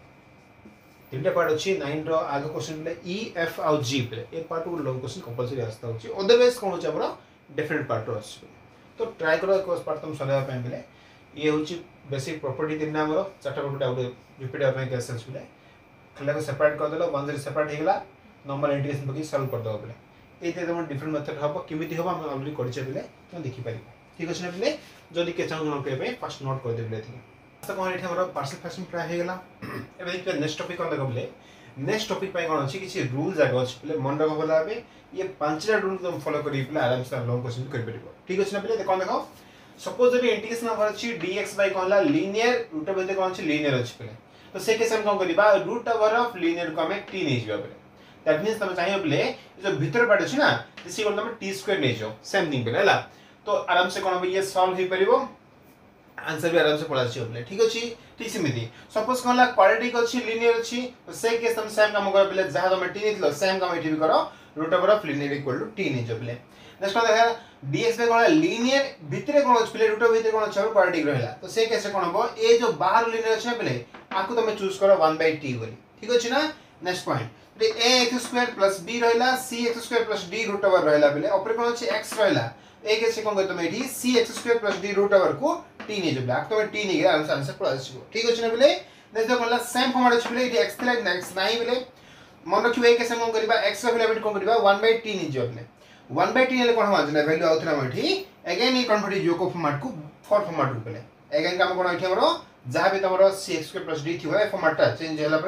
तीनटा पार्ट अछि नाइन रो आगे क्वेश्चन बोले e f और g बोले ए पार्ट को लॉन्ग क्वेश्चन कंपलसरी आस्ता होची अदरवाइज कोन होची हमरो डिफरेंट पार्ट रो अछि तो ट्राई करो कोर्स पार्ट तुम सलेवा पे बोले ये होची बेसिक प्रॉपर्टी दिन हमरो चारटा प्रॉपर्टी आउट रिपीट आ पे कैसे बोले खला को सेपरेट कर देलो वन जरी सेपरेट हे गेला नॉर्मल इंटीग्रेशन बकी सॉल्व कर दो बोले एते तुम डिफरेंट मेथड हबो किमिति हबो हम ऑलरेडी करिचे बोले तुम देखि पारि ठीक अछि ना बोले जदी के चाहू नोट पे फर्स्ट नोट कर देबले थी तो कोन एठी हमरो पार्शियल फ्रैक्शन प्राय हे गेला एबे देखि नेक्स्ट टॉपिक कोन देखो बोले नेक्स्ट टॉपिक पे कोन अछि किछि रूल जागो अछि बोले मन रखो बोला बे ये पांचटा रूल तुम फॉलो करी बोले आराम से लॉन्ग क्वेश्चन कर परिबो ठीक अछि ना बोले कोन देखो सपोज जब इंटीग्रेशन नंबर अछि dx बाय कोन ला लीनियर रूट ओवर कोन अछि लीनियर अछि बोले तो से केस हम कोन करिबा रूट ओवर ऑफ लीनियर को हमें t नै जिबा बोले दैट मींस तुम चाहिए बोले जो भीतर पार्ट अछि ना दिस इक्वल तुम t स्क्वायर नै जो सेम थिंग बोले हला तो आराम से कोन ये सॉल्व ही परिबो आंसर भी आराम से पड़ा छी बोले ठीक अछि ठीक सिमिति सपोज कोन ला क्वाड्रेटिक अछि लीनियर अछि तो से केस हम सेम काम कर बोले जहां तुम t नितलो सेम काम एठी भी करो root over of linear equal to t नै जो बोले नेक्स्ट कोन देखा dx बाय कोन लीनियर भितरे कोन अछि बोले रूट ओवर भितरे कोन अछि क्वाड्रेटिक रहला तो से केस कोन हो ए जो बाहर लीनियर अछि बोले आको तुम चूज करो वन बाय t बोली ठीक अछि ना नेक्स्ट पॉइंट तो ax स्क्वायर प्लस b रहला cx square plus d root over रहला बोले ऊपर कोन अछि x रहला एक ऐसे कोन तुम एठी cx square plus d root over को t नै जो बोले आको तुम t नै गया आंसर आंसर पड़ा अछि ठीक अछि ना बोले नेक्स्ट कोन ला सेम फॉर्मेट अछि बोले एठी x थला x नाइ बोले मन रखियो एक ऐसे कोन करबा x रो वैल्यू कोन करबा वन बाय t नै जो बोले वन बाय t ले कोन हम जना वैल्यू आउथरा मठी अगेन ये कन्वर्ट जो को फॉर्मेट को फोर फॉर्मेट को बोले अगेन काम कोन एठी हमरो जहां भी तमरो cx स्क्वायर प्लस d थिबा ए फॉर्मेट ता चेंज होला परे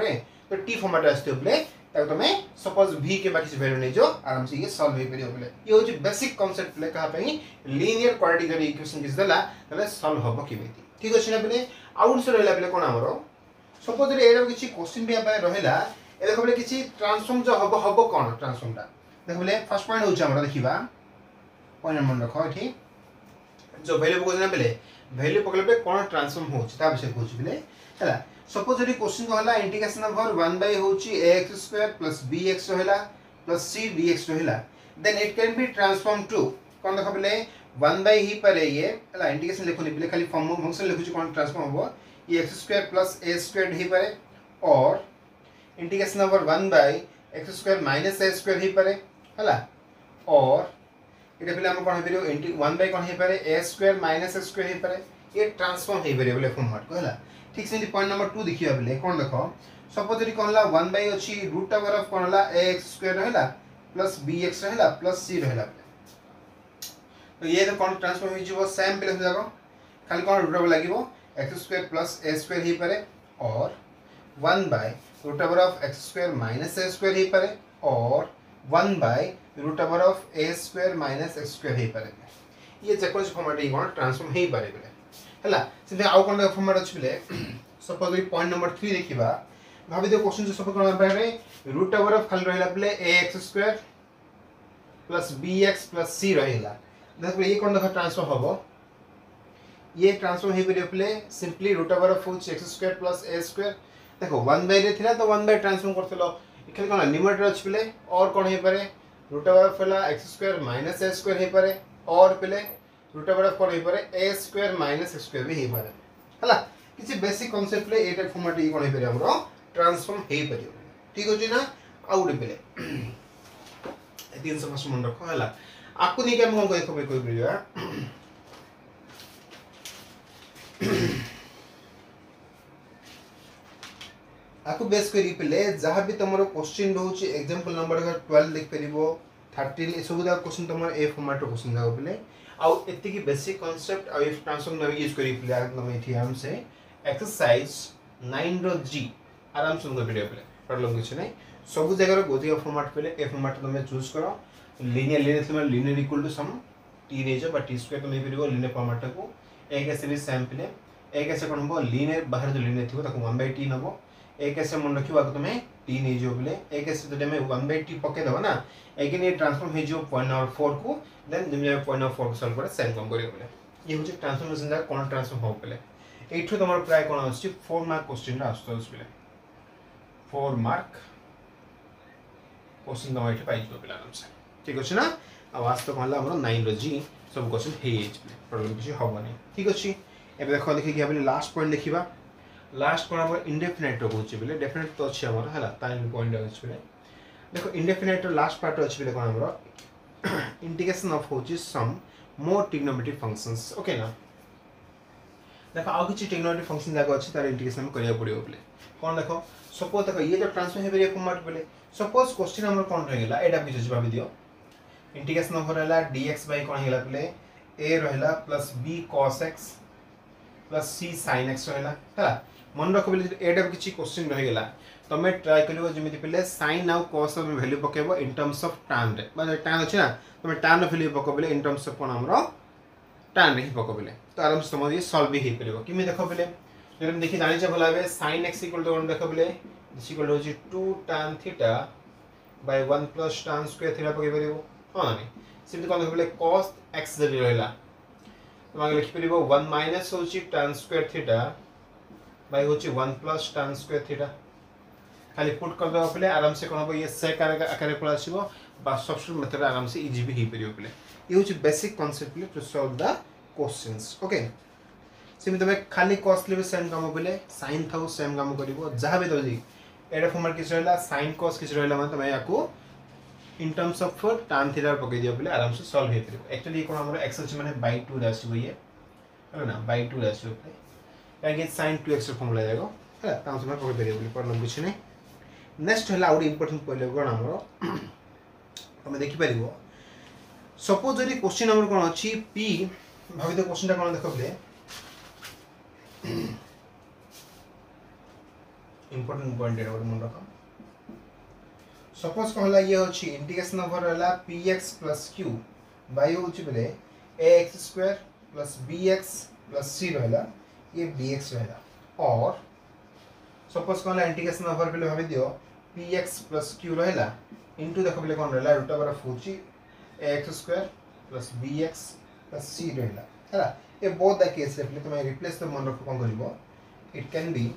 तो टी फॉर्मेट आसतो बोले ताको तमे सपोज v के बाकी वैल्यू नै जो आराम से ये सॉल्व हे परियो बोले ये होची बेसिक कांसेप्ट बोले कहा पई लीनियर क्वाड्रेटिक इक्वेशन किस दला तले सॉल्व होबो किमिति ठीक अछि ना बोले आउट से रहला बोले कोन हमरो सपोज रे एरो किछि क्वेश्चन भी आपा रहला ए देखो बोले किछि ट्रांसफॉर्म जो हबो हबो कोन ट्रांसफॉर्म ता देखो बोले फर्स्ट पॉइंट होची हमरा देखिबा पॉइंट मन रखो एठी जो वैल्यू को ना बोले वैल्यू पकले पे कोन ट्रांसफॉर्म होची ता विषय कहूची बोले हला सपोज यदि क्वेश्चन को हला इंटीग्रेशन ओवर वन बाय होची ax स्क्वायर प्लस bx रहला प्लस c dx रहला then it can be transform to कोन देखो बोले वन बाय ही पर ये हला इंटीग्रेशन लिखुनी बोले खाली फॉर्म फंक्शन लिखुची कोन ट्रांसफॉर्म हो ये x square plus a square ही पर और integration over one by x square minus a square ही पर हला और इटा पहले हम कोन हे परियो इंटी वन बाय कोन हे पर a square minus a square ही पर ये ट्रांसफॉर्म हे परियो बोले फॉर्मेट को हला ठीक से पॉइंट नंबर टू देखियो बोले कोन देखो सपोज यदि कोनला वन बाय अछि रूट ओवर ऑफ कोनला ax स्क्वायर रहला प्लस bx रहला प्लस c रहला तो ये तो कोन ट्रांसफॉर्म हो जिवो सेम पे लिख जाको खाली कोन रूट ओवर लागिवो x square plus a square ही पारे और one by root over of x square minus a square ही पारे और one by root over of a square minus x square ही पारे ये जेकोस फॉर्मेट ही कोन ट्रांसफॉर्म ही पारे बोले हला सिधे आउ कोन फॉर्मेट अछि बोले सपोज इ पॉइंट नंबर थ्री देखिबा भाबी दे क्वेश्चन जो सपोज कोन बारे रूट ओवर ऑफ खाली रहला बोले ax square plus bx plus c रहला देखो ये कोन देखो ट्रांसफॉर्म होबो ये ट्रांसफॉर्म हे परियो बोले simply root over of x square plus a square देखो वन बाय रे थिला तो वन बाय ट्रांसफॉर्म करथलो इखले कोन न्यूमरेटर अछि बोले और कोन हे पारे रूट ओवर ऑफ ला x square minus a square हे पारे और पहले रूट ओवर ऑफ कोन हे पारे a square minus x square भी हे पारे हला किछि बेसिक कांसेप्ट ले एटा फॉर्मेट इ कोन हे पारे हमरो ट्रांसफॉर्म हे परियो ठीक होची ना आउट पहले ए तीन सौ पाँच मन रखो हला आपको नहीं क्या हम कोई कोई कोई परियो आपको बेस करी पहले जहां भी तमरो क्वेश्चन रहउची एग्जांपल नंबर अगर ट्वेल्व लिख परिबो थर्टीन ए सब दा क्वेश्चन तमरो ए फॉर्मेट रो क्वेश्चन दा पहले आउ एति की बेसिक कांसेप्ट आ इफ ट्रांसफॉर्म नवे यूज करी पहले आग नमे थी हम से एक्सरसाइज नाइन रो जी आराम से उनको वीडियो पहले प्रॉब्लम कुछ नहीं सब जगह रो गोदिया फॉर्मेट पहले ए फॉर्मेट तमे चूज करो लीनियर लीनियर से linear equal to some t रेजो बट t स्क्वायर तो नहीं परिबो लीनियर फॉर्मेट को एक ऐसे भी सैंपल एक ऐसे कोन हो लीनियर बाहर जो लीनियर थिबो ताको वन बाय टी नबो एक ऐसे मन रखिबा को तमे t नै जो बोले एक ऐसे तो में वन बाय टी पके दबो ना अगेन ये ट्रांसफॉर्म हे जो पॉइंट नंबर फोर को देन निम जे पॉइंट नंबर फोर को सॉल्व करे सेम कम करियो बोले ये होचे ट्रांसफॉर्मेशन दा कोन ट्रांसफॉर्म हो बोले एठो तमर प्राय कोन आछि फोर मार्क क्वेश्चन रा आस्तो बोले फोर मार्क क्वेश्चन दा एठो पाइ जो बोले आराम से ठीक अछि ना आ वास्तव कहला हमरो नाइन रो जी सब क्वेश्चन हे एच प्रॉब्लम किछ होबनी ठीक अछि एबे देखो देखि कि हम लास्ट पॉइंट देखिबा लास्ट कोन हमर इंडेफिनाइट रो होछि बोले डेफिनेट तो अछि हमर हला टाइम पॉइंट अछि बोले देखो इंडेफिनाइट रो लास्ट पार्ट अछि बोले कोन हमरो इंटीग्रेशन ऑफ होछि some more trigonometric functions okay ना देखो आ किछि ट्रिग्नोमेट्रिक फंक्शन जाको अछि तार इंटीग्रेशन में करिया पड़ियो बोले कोन देखो सपोज देखो ये जो ट्रांसफॉर्म हे वेरिएबल फॉर्मेट बोले सपोज क्वेश्चन हमर कोन रहला एडा किछ भाबी दियो इंटीग्रेशन ऑफ रहला dx बाय कोन हेला बोले a रहला plus b cos x plus c sin x रहला हला मन रखो बोले एडा किछि क्वेश्चन रह गेला तमे ट्राई करिवो जेमिति पहले sin आउ cos रो वैल्यू पकेबो इन टर्म्स ऑफ tan रे माने tan अछि ना तमे tan रो वैल्यू पको बोले इन टर्म्स ऑफ कोन हमरो tan रे पको बोले तो आराम से तमे सॉल्व भी हे परिबो किमे देखो बोले जब देखि जानि छ भलाबे sin x इक्वल टू देखो बोले this equal to two tan theta by one plus tan square theta पके परिबो हां नै सिम्पली कोन देखो बोले cos x जरि रहला तमे लिखि परिबो वन माइनस होछि tan स्क्वायर थीटा बाय होछि one plus tan square theta खाली पुट कर दो पहले आराम से कोन हो ये सेक आकार पळ आसीबो बा सब्स्टिट्यूट मेथड आराम से इजी भी हे परियो पहले ये होछि बेसिक कांसेप्ट ले to solve the questions okay सिम तमे खाली cos लेबे सेम काम पहले sin थाउ सेम काम करिवो जहा भी दो जी एडा फॉर्मेट किछ रहला sin cos किछ रहला माने तमे याको in terms of tan theta पके दियो पहले आराम से सॉल्व हे परियो एक्चुअली कोन हमरो x अछि माने बाय टू रासिबो ये है ना बाय टू रासिबो पहले काहे sin टू x फॉर्मूला जागो है ता हम पके परियो बोली प्रॉब्लम किछ नै नेक्स्ट हला आउट इंपोर्टेंट पहले कोन हमरो तमे देखि परिबो सपोज यदि क्वेश्चन नंबर कोन अछि p भाबी तो क्वेश्चन ता कोन देखबले इंपोर्टेंट पॉइंट एटा मन रख सपोज कहला ये होची इंटीग्रेशन ओवर रहला px + q बाय होची बेले ax² + bx + c रहला ये dx रहला और सपोज कहला इंटीग्रेशन ओवर बेले भाबी दियो px + q रहला इनटू देखो बेले कोन रहला रूट ओवर होची ax² + bx + c रहला हैला ए बोथ द केस रे तुम रिप्लेस द मन रख कोन करबो it can be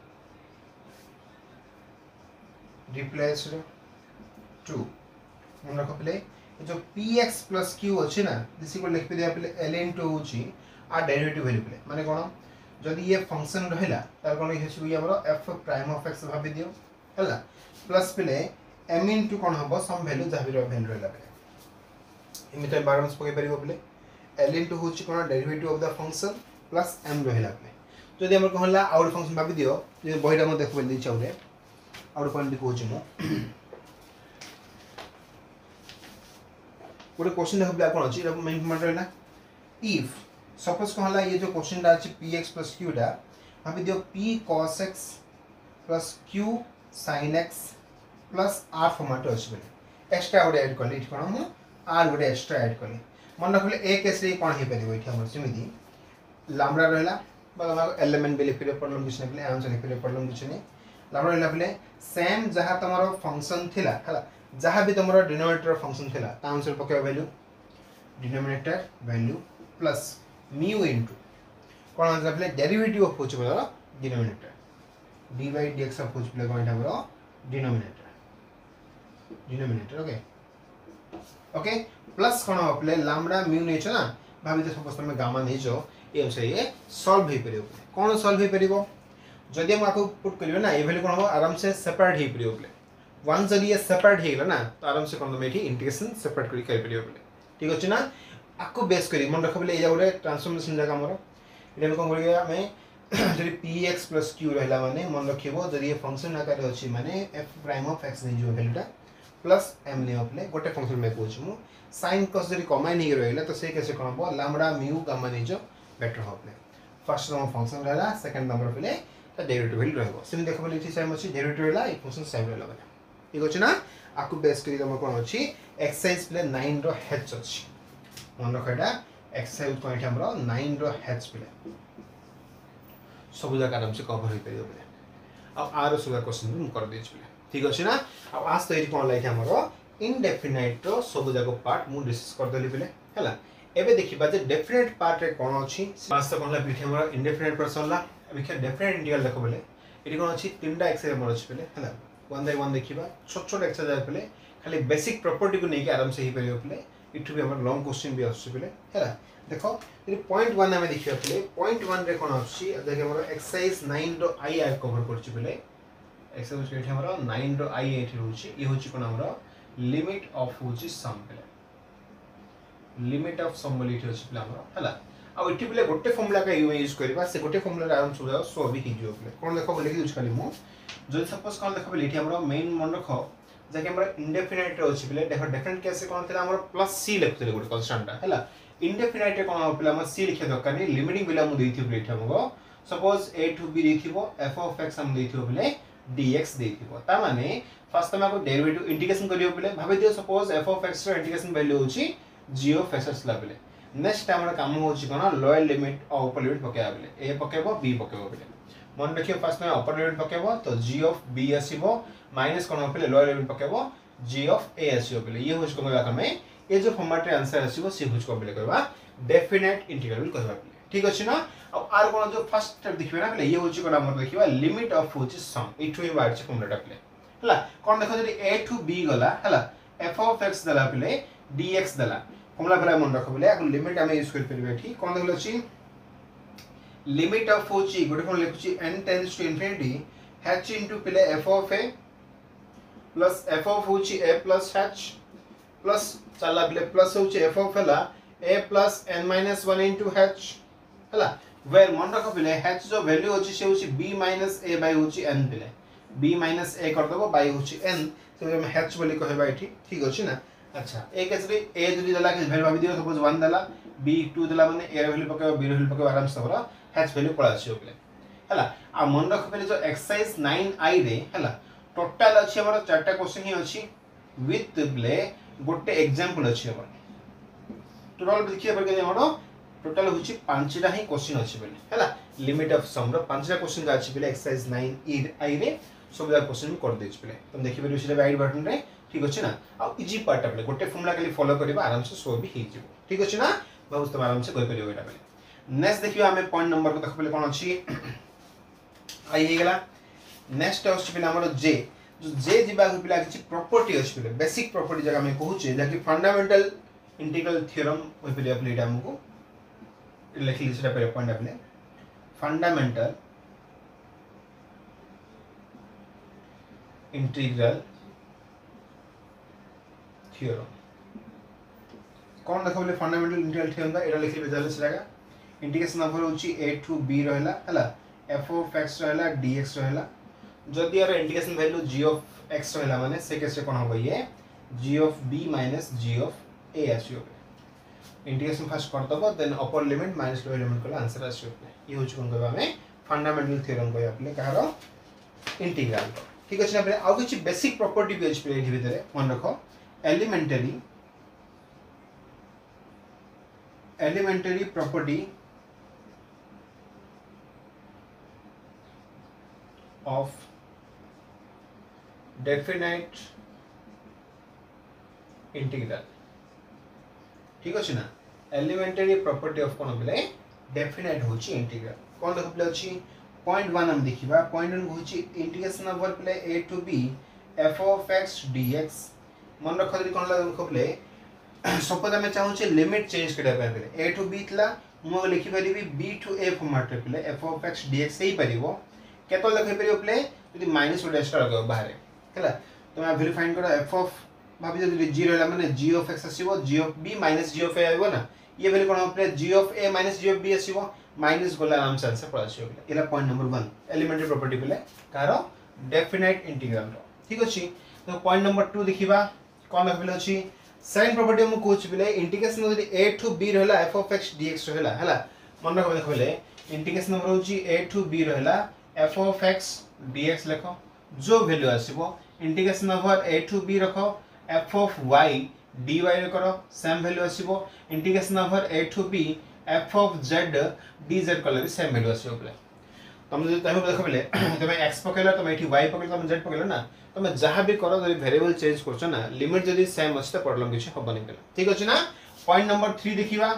replaced to मन रख पे जो px + q अछि ना दिस इक्वल लिख पे दिया पे ln टू होछि आ डेरिवेटिव वैल्यू पे माने कोन जदी ये फंक्शन रहला तार कोन हेछि ये हमरो f प्राइम ऑफ x भाबी दियो हला प्लस पे m * कोन हबो सम वैल्यू जाबी रो वैल्यू रहला पे इमे तो बारमस पके परिबो पे ln टू होछि कोन derivative of the function plus m रहला पे जदी हमर कहला आउट फंक्शन भाबी दियो जे बहिरा म देखबे दै चाउरे आउट पॉइंट लिखो छि मो गोटे क्वेश्चन देख ब्लैक कोन अछि एटा मेन पॉइंट रहला इफ सपोज कहला ये जो क्वेश्चन दा अछि px + q दा भाबी दियो p cos x + q sin x + r format अछि बेले एक्स्ट्रा गोटे ऐड करली कोन हम r गोटे एक्स्ट्रा ऐड करली मन रखले ए केस रे कोन हे परिबो इठी हमर सिमिति लैम्डा रहला बा एलिमेंट बेले फिर प्रॉब्लम किछ नै आंसर फिर प्रॉब्लम किछ नै लैम्डा रहला बेले सेम जहां तमरो फंक्शन थिला हला जहां भी तमरो डिनोमिनेटर फंक्शन थिला ता आंसर पके value denominator value plus mu into कोन आंसर बेले डेरिवेटिव ऑफ होछ बेला डिनोमिनेटर dy dx ऑफ होछ बेले कोन हमरो denominator denominator okay okay plus कोन अपले लैम्डा म्यू नै छ ना भाबी जे सपोज तमे गामा नै जो ए से ये सॉल्व हे परियो कोन सॉल्व हे परिबो जदि हम आपको पुट करियो ना ए वैल्यू कोन हो आराम से सेपरेट हे परियो प्ले वन जदि ये सेपरेट हे गेला ना तो आराम से कोन मेठी इंटीग्रेशन सेपरेट करी कर परियो प्ले ठीक अछि ना आको बेस करी मन रखबले ए जाउरे ट्रांसफॉर्मेशन जगह हमरो इडे कोन करिया हमें जदि px + q रहला माने मन रखिबो जदि ये फंक्शन आकार अछि माने f प्राइम ऑफ x नै जो वैल्यूटा प्लस m नै अपले गोटे फंक्शन में पूछ मु sin cos जदि कमाई नै रहला तो से कैसे कोन हो लैम्डा म्यू गामा नै जो बेटर हो प्ले फर्स्ट नंबर फंक्शन रहला सेकंड नंबर प्ले ता डेरिवेटिव वैल्यू रहबो सेम देखबले इठी सेम अछि डेरिवेटिव रहला ई फंक्शन सेम रहला माने ठीक अछि ना आकु बेस करी हम कोन अछि एक्सरसाइज प्ले नाइन रो h अछि मन रखैडा एक्सरसाइज कोन इठी हमरो नाइन रो h प्ले सब जगह आराम से कवर होई परियो प्ले अब आरो सुगा क्वेश्चन भी कर देछ प्ले ठीक अछि ना अब आज तो इठी कोन लाइठ हमरो इनडेफिनाइट रो सब जगह पार्ट मु डिस्कस कर देली प्ले हला एबे देखिबा जे डेफिनेट पार्ट रे कोन अछि पास तो कोन ला बिठी हमरो इनडेफिनाइट पर्सन ला अभी क्या डेफिनेट इंटीग्रल देखो बोले इटी कोन अछि तीनटा एक्सरसाइज हमर अछि पले हला वन बाय वन देखिबा छोट छोट एक्सरसाइज पले खाली बेसिक प्रॉपर्टी को नै के आराम से ही परियो पले इटु भी हमर लॉन्ग क्वेश्चन भी अछि पले हला देखो ये पॉइंट वन हमें देखियो पले पॉइंट वन रे कोन अछि देखे हमर एक्सरसाइज नाइन रो आई आ कवर करछि पले एक्सरसाइज के हमर नाइन रो आई एठी होछि ई होछि कोन हमर लिमिट ऑफ होछि सम पले लिमिट ऑफ सम बोली इठी होछि पले हमर हला आ इठी पले गोटे फॉर्मूला का यूज करबा से गोटे फॉर्मूला आराम से सो भी ही जो पले कोन देखो बोले कि यूज करी मु जो सपोज कोन देखो बोले इठी हमर मेन मन रखो जे कि हमर इंडेफिनाइट रे होछि पले देखो डिफरेंट केस कोन थिला हमर प्लस c लिखते गोटे कांस्टेंट हला इंडेफिनाइट रे कोन पले हमर c लिखे दरकार नै लिमिटिंग वैल्यू हम देथि पले इठी हमको सपोज a टू b देथिबो f ऑफ x हम देथिबो पले dx देथिबो ता माने फर्स्ट हम को डेरिवेटिव इंटीग्रेशन करियो पले भाबे दियो सपोज f ऑफ x रो इंटीग्रेशन वैल्यू होछि g ऑफ x ला नेक्स्ट हमर काम होछि कोन लोअर लिमिट और अपर लिमिट पकेबा बेले ए पकेबो बी पकेबो बेले मन रखियो फर्स्ट में अपर लिमिट पकेबो तो g ऑफ b आसीबो माइनस कोन पले लोअर लिमिट पकेबो g ऑफ a आसीबो बेले ये होछि कोन हमें ए जो फॉर्मेट रे आंसर आसीबो सी होछि को बेले करबा डेफिनेट इंटीग्रल कहबा बेले ठीक अछि ना अब आर कोन जो फर्स्ट स्टेप देखिबे ना बेले ये होछि कोन हमर देखिबा लिमिट ऑफ होछि सम इटु ही बार छै फॉर्मूला बेले हला कोन देखो जदी a टू b गला हला f ऑफ x दला बेले dx दला फॉर्मूला परा मन रखो बोले अगर लिमिट हम यूज कर परबे ठीक कोन देखलो छी लिमिट ऑफ होची गोटे कोन लिखुची n tends to infinity h into पले f of a plus f of होची a प्लस h प्लस चला पले प्लस होची f ऑफ हला a plus n minus one into h हला वेयर मन रखो पले h जो वैल्यू होची से होची b माइनस a बाय होची n पले b माइनस a कर दबो बाय होची n तो हम h बोली कहबा इठी ठीक अछि ना अच्छा ए केस रे a जदी दला के वैल्यू भाबी दियो सपोज वन दला b टू दला माने a रे वैल्यू पके b रे वैल्यू पके आराम से हमरा h वैल्यू पळा आछियो पले हला आ मन रख पले जो एक्सरसाइज नाइन आई रे हला टोटल अछि हमर चारटा क्वेश्चन ही अछि विथ ब्ले गोटे एग्जांपल अछि हमर टोटल देखिए पर के हमर टोटल होछि पांचटा ही क्वेश्चन अछि बेले हला लिमिट ऑफ सम रो पांचटा क्वेश्चन का अछि बेले एक्सरसाइज नाइन आई रे सब दा क्वेश्चन कर देछ बेले तुम देखि बेले उसी राइट बटन रे ठीक अछि ना आ इजी पार्ट बेले गोटे फॉर्मूला खाली फॉलो करबा आराम से सो भी हे जिवो ठीक अछि ना बहुत तुम आराम से कर परियो एटा बेले नेक्स्ट देखियो हमें पॉइंट नंबर को देख बेले कोन अछि आई हे गेला नेक्स्ट अछि बेले हमर जे जो जे जिबा को पिला किछि प्रॉपर्टी अछि बेले बेसिक प्रॉपर्टी जगह में कहू छै जे फंडामेंटल इंटीग्रल थ्योरम होय बेले अपने एटा हमको लिख ली सेटा पॉइंट अपने फंडामेंटल इंटीग्रल थ्योरम कौन देखो बोले फंडामेंटल इंटीग्रल थ्योरम का एटा लिख ली बेजाले सेटा इंटीग्रेशन नंबर होची a to b रहला हला f of x रहला dx रहला जदि यार integration value g of x रहला माने से केस से कोन होबो ये g of b minus g of a आसीओ इंटीग्रेशन फर्स्ट कर दबो then upper limit minus lower limit को आंसर आसीओ ये होची कोन कहबा हमें फंडामेंटल थ्योरम को अपने कहारो इंटीग्रल ठीक अछि ना आ किछि बेसिक प्रॉपर्टी भी अछि एठी भीतर मन रखो elementary elementary property of definite integral ठीक अछि ना एलिमेंटरी प्रॉपर्टी ऑफ कोन बेले डेफिनेट होची इंटीग्रल कोन देख प्ले अछि पॉइंट वन हम देखिबा पॉइंट वन होची इंटीग्रेशन ओवर प्ले a to b f of x dx मन रख दि कोन देख प्ले सपोज हम चाहू छी लिमिट चेंज करै पाबे a to b थला मो लिखि परिबी b to a फॉर्मेट प्ले f of x dx सही परिबो केतो लिखि परिबो प्ले यदि माइनस और एक्स्ट्रा लगा बाहर हैला तो मैं वैल्यू फाइंड करो f of भाभी जदि जीरो हैला माने g of x आसीबो g of b minus g of a आइबो ना ये वैल्यू कोन प्ले g of a minus g of b आसीबो माइनस गोला आराम से आंसर पड़ा आसीबो एला point number one elementary property प्ले कारो डेफिनेट इंटीग्रल रो ठीक अछि तो पॉइंट नंबर टू देखिबा कोन अवेलेबल अछि साइन प्रॉपर्टी हम कोच बिले इंटीग्रेशन यदि a to b रहला f of x dx रहला हला मन रखबे देखबे इंटीग्रेशन नंबर होची a to b रहला f of x dx लिखो जो वैल्यू आसीबो integration over a to b रखो f of y dy करो सेम वैल्यू आसीबो integration over a to b f of z dz कले सेम वैल्यू आसीबो प्ले तुम जे तमे देखबे तमे x पकेला तमे एठी y पकेला तमे z पकेला ना तमे जहां भी करो जदि वेरिएबल चेंज करछो ना लिमिट जदि सेम अछि त प्रॉब्लम किछ हबनी पेला ठीक अछि ना पॉइंट नंबर थ्री देखिबा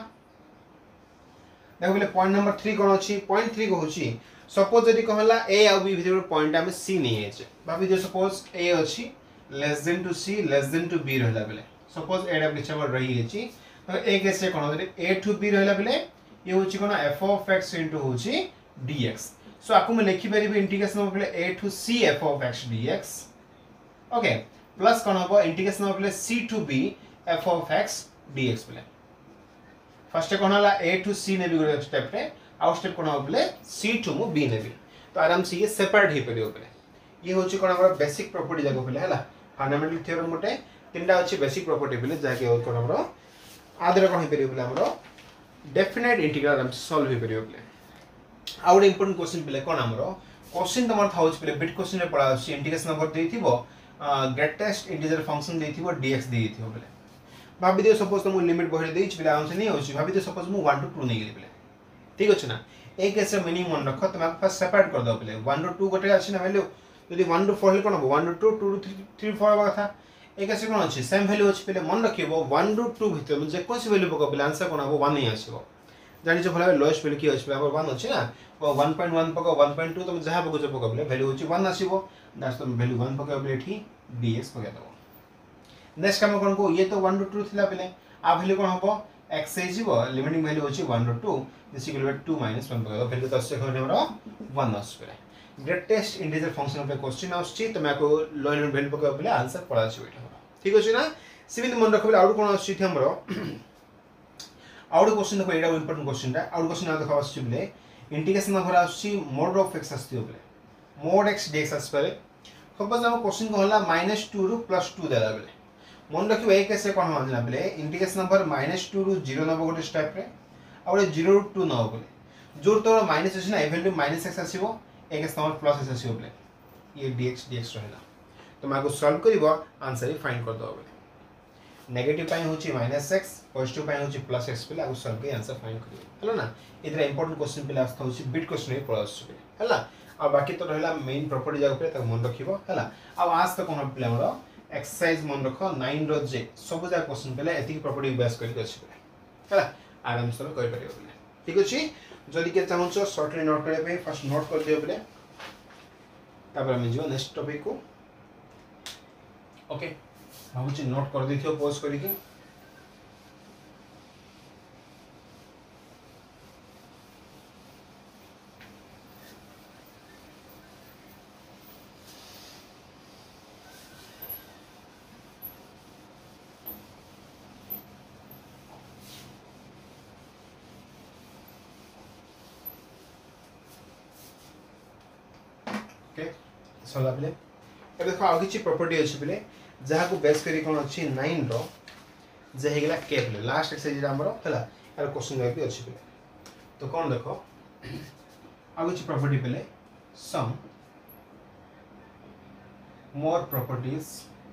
देखबे पॉइंट नंबर थ्री कोन अछि पॉइंट थ्री को होची सपोज जदि कहला a आ b भितर पॉइंट हम c नहीं है भाभी जे सपोज a अछि less than to c less than to b रहला बेले सपोज a डब्ल्यू चवर रही है छी तो a केस से कोन जदि a टू b रहला बेले ये होची कोन f of x इनटू होची dx सो आकु में लिखि परिबे इंटीग्रेशन ऑफ बेले a to c f of x dx okay plus कोन हो इंटीग्रेशन ऑफ बेले c to b f of x dx बेले फर्स्ट कोन हला a टू c ने भी गोटे स्टेप रे आउट स्टेप कोन हो बेले c टू मु b ने भी तो आराम से ये सेपरेट ही परियो बेले ये होची कोन हमर बेसिक प्रॉपर्टी जाको बेले हला फंडामेंटल थ्योरम मोटे तीनटा अछि बेसिक प्रॉपर्टी बेले जाके और कोन हमरो आदर कोन परियो बेले हमरो डेफिनेट इंटीग्रल हम सॉल्व ही परियो बेले आउट इंपोर्टेंट क्वेश्चन बेले कोन हमरो क्वेश्चन तमर थाउच बेले बिट क्वेश्चन रे पड़ा अछि इंटीग्रेशन नंबर देथिबो ग्रेटेस्ट इंटीजर फंक्शन देथिबो dx देथिबो बेले भाबी दे सपोज तुम लिमिट बहरे देछ बेले आंसर नहीं होछि भाबी दे सपोज मु वन टू टू नहीं गेली बेले ठीक अछि ना एक केस मीनिंग मन रखो तुम फर्स्ट सेपरेट कर दो बेले वन टू टू गोटे अछि ना वैल्यू यदि वन टू फोर कोन हो one to two two to three three four था एक केस कोन अछि सेम वैल्यू अछि बेले मन रखिबो वन टू टू भितर जे कोन वैल्यू पको बेले आंसर कोन हो वन ही आसीबो जानि छ भला लोएस्ट वैल्यू की अछि बेले वन अछि ना वो वन पॉइंट वन पको वन पॉइंट टू तुम जहा पको जे पको बेले वैल्यू अछि वन आसीबो दैट्स तुम वैल्यू वन पको बेले ठी dx पके दो नेक्स्ट काम कोन को ये तो वन टू टू थिला बेले आ वैल्यू कोन होबो x ए जीवो लिमिटिंग वैल्यू अछि one to two this equal to minus one पके वैल्यू तो से कोन हमरो वन आस बेले greatest integer function of a question आछि तमे को लोअर लिमिट वैल्यू पके बेले आंसर पड़ा अछि बेटा ठीक अछि ना सिमित मन रखबे आउट कोन आछि हमरो आउट क्वेश्चन देखो एटा इंपोर्टेंट क्वेश्चन ता आउट क्वेश्चन आ देखा आछि बेले इंटीग्रेशन नंबर आछि मोड ऑफ x आछि बेले मोड x dx आछि बेले सपोज हम क्वेश्चन को होला माइनस टू रु प्लस टू देला बेले मन रखिबो ए केस कोन हो जना बेले इंटीग्रेशन नंबर माइनस टू रु जीरो नबो गोटे स्टेप रे और जीरो रु टू नबो बेले जोर तो माइनस अछि ना ए वैल्यू माइनस x आसीबो एक के साथ प्लस x आसीबो बोले ये dx dx रहला तो माको सॉल्व करबो आंसर ही फाइंड कर दो बोले नेगेटिव पाई होची माइनस x पॉजिटिव पाई होची प्लस x बोले आको सॉल्व के आंसर फाइंड करियो हला ना इधर इंपोर्टेंट क्वेश्चन पे आस्था होची बिट क्वेश्चन ही पळस हला आ बाकी तो रहला मेन प्रॉपर्टी जाग पे तक मन रखिबो हला आ आज तक कोन प्ले हमरो एक्सरसाइज मन रखो नाइन रो जे सब जा क्वेश्चन पे एति प्रॉपर्टी बेस करि अछि हला आराम से कर परियो बोले ठीक अछि जदि के चाहछो शॉर्टली नोट करे पे फर्स्ट नोट कर दियो बोले तापर हम जो नेक्स्ट टॉपिक को ओके हम जी नोट कर दिथियो पॉज करी के ओके सला बेले ए देखो आ किछि प्रॉपर्टी अछि बेले जहा को बेस करी कोन अछि नाइन रो जे हेगला के बेले लास्ट एक्सरसाइज जे हमरो हला आर क्वेश्चन भी अछि बेले तो कोन देखो आ किछि प्रॉपर्टी बेले some more properties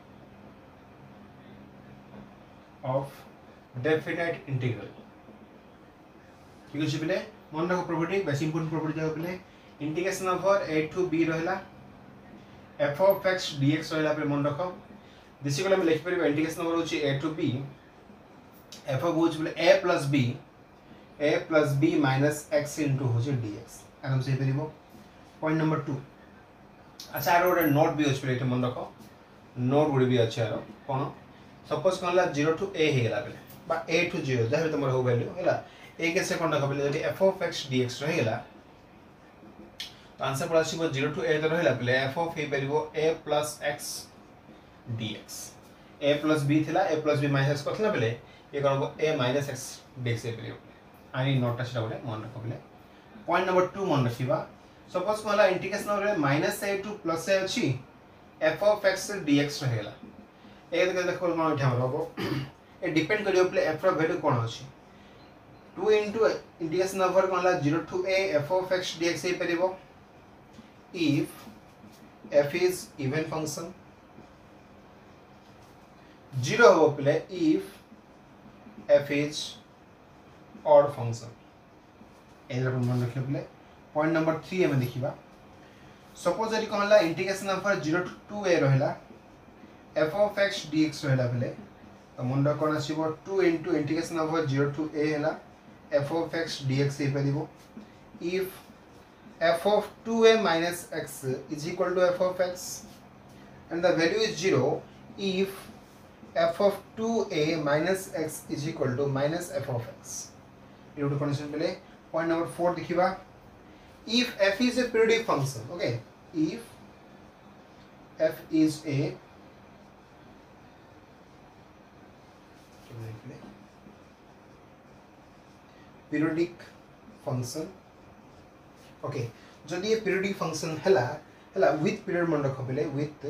of definite integral ठीक अछि बेले मन रखो प्रॉपर्टी बेस इंपोर्टेंट प्रॉपर्टी जाओ बेले integration over a to b रहला f of x dx रहला पे मन रखो दिसी कोला में लिख परिबो इंटीग्रेशन ओवर होची a to b f of होची बोले a plus b a plus b minus x into होची dx आराम से परिबो पॉइंट नंबर टू अच्छा आरो रे नोट भी होची पे मन रखो नोट गुडी भी अछि आरो कोन सपोज कोनला zero to a हे गेला बेले बा a to zero जहा भी तमर हो वैल्यू हेला a के से कोन रखो बेले जदी f of x dx रह गेला तो आंसर पड़ा छिबो zero to a रहला पले f of a परिबो a plus x dx a plus b थिला a plus b minus x कथला पले ये करबो a minus x dx ए परिबो आनी नोट छटा बोले मन रखो पले पॉइंट नंबर टू मन रखिबा सपोज कोला इंटीग्रेशन रे minus a to plus a अछि f of x dx रहेला ए देख देखो मन उठा रहबो ए डिपेंड करियो पले f रो वैल्यू कोन अछि टू into इंटीग्रेशन ओवर कोला zero to a f of x dx ए परिबो if f is even function zero हो पले if f is odd function either मन रखे पले पॉइंट नंबर थ्री में देखिबा सपोज यदि कहला integration over zero to two a रहला f of x dx रहला पले तो मन रखना छिबो two into integration over zero to a हैला f of x dx ए परिबो if f of two a minus x is equal to f of x and the value is zero if f of two a minus x is equal to minus f of x. You have to condition pele point number four देखिबा if f is a periodic function okay if f is a periodic function okay जदि ये periodic function हला हला with period मन रखो पले with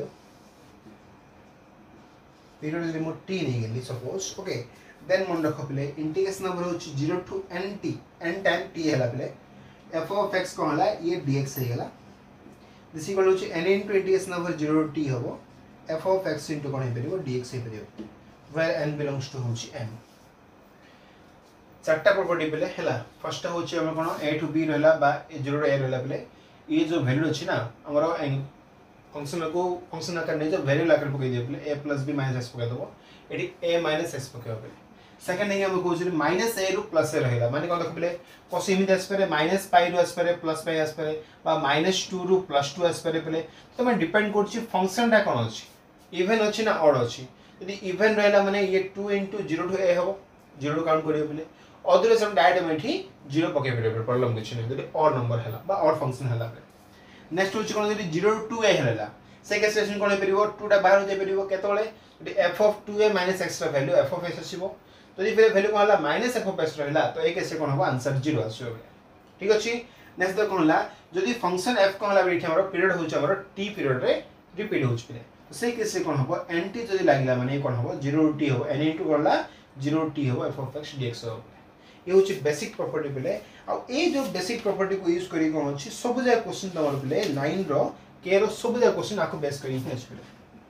period जदि मो t नै गेली सपोज ओके देन मन रखो पले इंटीग्रेशन नंबर होची zero to nt n time t हला पले f of x को हला ये dx हे गेला दिस इक्वल होची n into integration number zero to t हबो f of x into कोन हे परिबो dx हे परिबो where n belongs to होची m चारटा प्रॉपर्टी पले हला फर्स्ट होची हम कोन a to b रहला बा zero to a रहला पले ये जो वैल्यू अछि ना हमरो फंक्शन को फंक्शन आकार नै जो वेरिएबल आकार पके दियो पले a plus b minus x पके दबो एडी a minus x पके पले सेकंड नै हम कहू माइनस a रु प्लस a रहला माने कोन देखबले कोसी इमित एस परे माइनस पाई रु एस परे प्लस पाई एस परे बा माइनस टू रु प्लस टू एस परे पले तो मैं डिपेंड करछि फंक्शन टा कोन अछि इवन अछि ना ऑड अछि यदि इवन रहला माने ये two into zero to a हबो zero टू काउंट करियो पले अदर सम डायरेक्ट मेथी जीरो पके पड़े प्रॉब्लम किछ नै जदि ऑड नंबर हला बा ऑड फंक्शन हला नेक्स्ट होची कोन जदि zero to two a हला से के सिचुएशन कोन परिबो टू टा बाहर जे परिबो केतोले जदि f of two a minus x रा वैल्यू f of x आसीबो जदि फिर वैल्यू कोन हला minus f of x रहला तो ए केसे कोन हो आंसर जीरो आसीबो ठीक अछि नेक्स्ट तो कोन हला जदि फंक्शन f कोन हला बेठी हमरो पीरियड होची हमरो t पीरियड रे रिपीट होची पले तो से केसे कोन हो nt जदि लागला माने कोन हो zero t हो n into कोनला zero t हो f of x dx हो ये होची बेसिक प्रॉपर्टी बेले आ ए जो बेसिक प्रॉपर्टी को यूज करी कोन अछि सब जा क्वेश्चन तमर बेले लाइन रो के रो सब जा क्वेश्चन आको बेस करी अछि बेले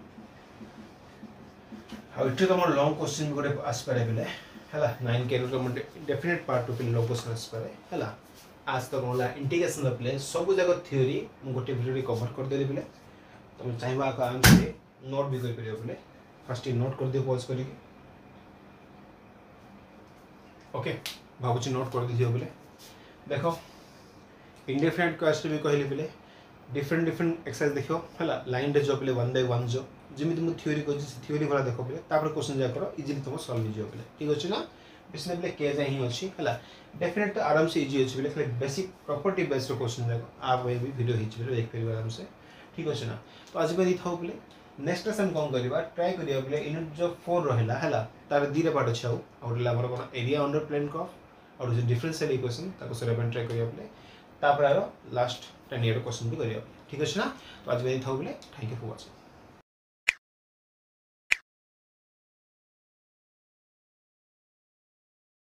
आ इट तमर लॉन्ग क्वेश्चन गोटे आस पारे बेले हला नाइन के रो definite part two long question आस पारे हला आज तो होला इंटीग्रेशन द प्ले सब जगह थ्योरी मु गोटे वीडियो रे कवर कर देली बेले तुम चाहबा का आराम से नोट भी कर परियो बेले फर्स्ट नोट कर दियो पॉज करी ओके भाबुची नोट कर दियो बेले देखो इंडिफरेंट क्वेश्चन भी कहली बेले डिफरेंट डिफरेंट एक्सरसाइज देखो हला लाइन रे जो बेले वन बाय वन जो जेमिति मु थ्योरी को थ्योरी वाला देखो बेले तापर क्वेश्चन जा करो इजीली तुम सॉल्व हो बेले ठीक अछि ना इसने बेले के जा ही अछि हला डेफिनेट आराम से इजी अछि बेले खाली बेसिक प्रॉपर्टी बेस्ड क्वेश्चन जाको आ भी वीडियो हिच बेले देख परिबा आराम से ठीक अछि ना तो आज पे दिथाउ बेले नेक्स्ट लेसन कोन करबा ट्राई करिया बेले यूनिट जो फोर रहला हला तार दीरे पार्ट अछि और हमर कोन एरिया अंडर प्लेन कर्व और जो डिफरेंशियल इक्वेशन ताको सॉल्व ट्राई करिया बेले तापर आरो लास्ट टेन ईयर क्वेश्चन भी करिया ठीक अछि ना तो आज पे दिथाउ बेले थैंक यू फॉर वाचिंग।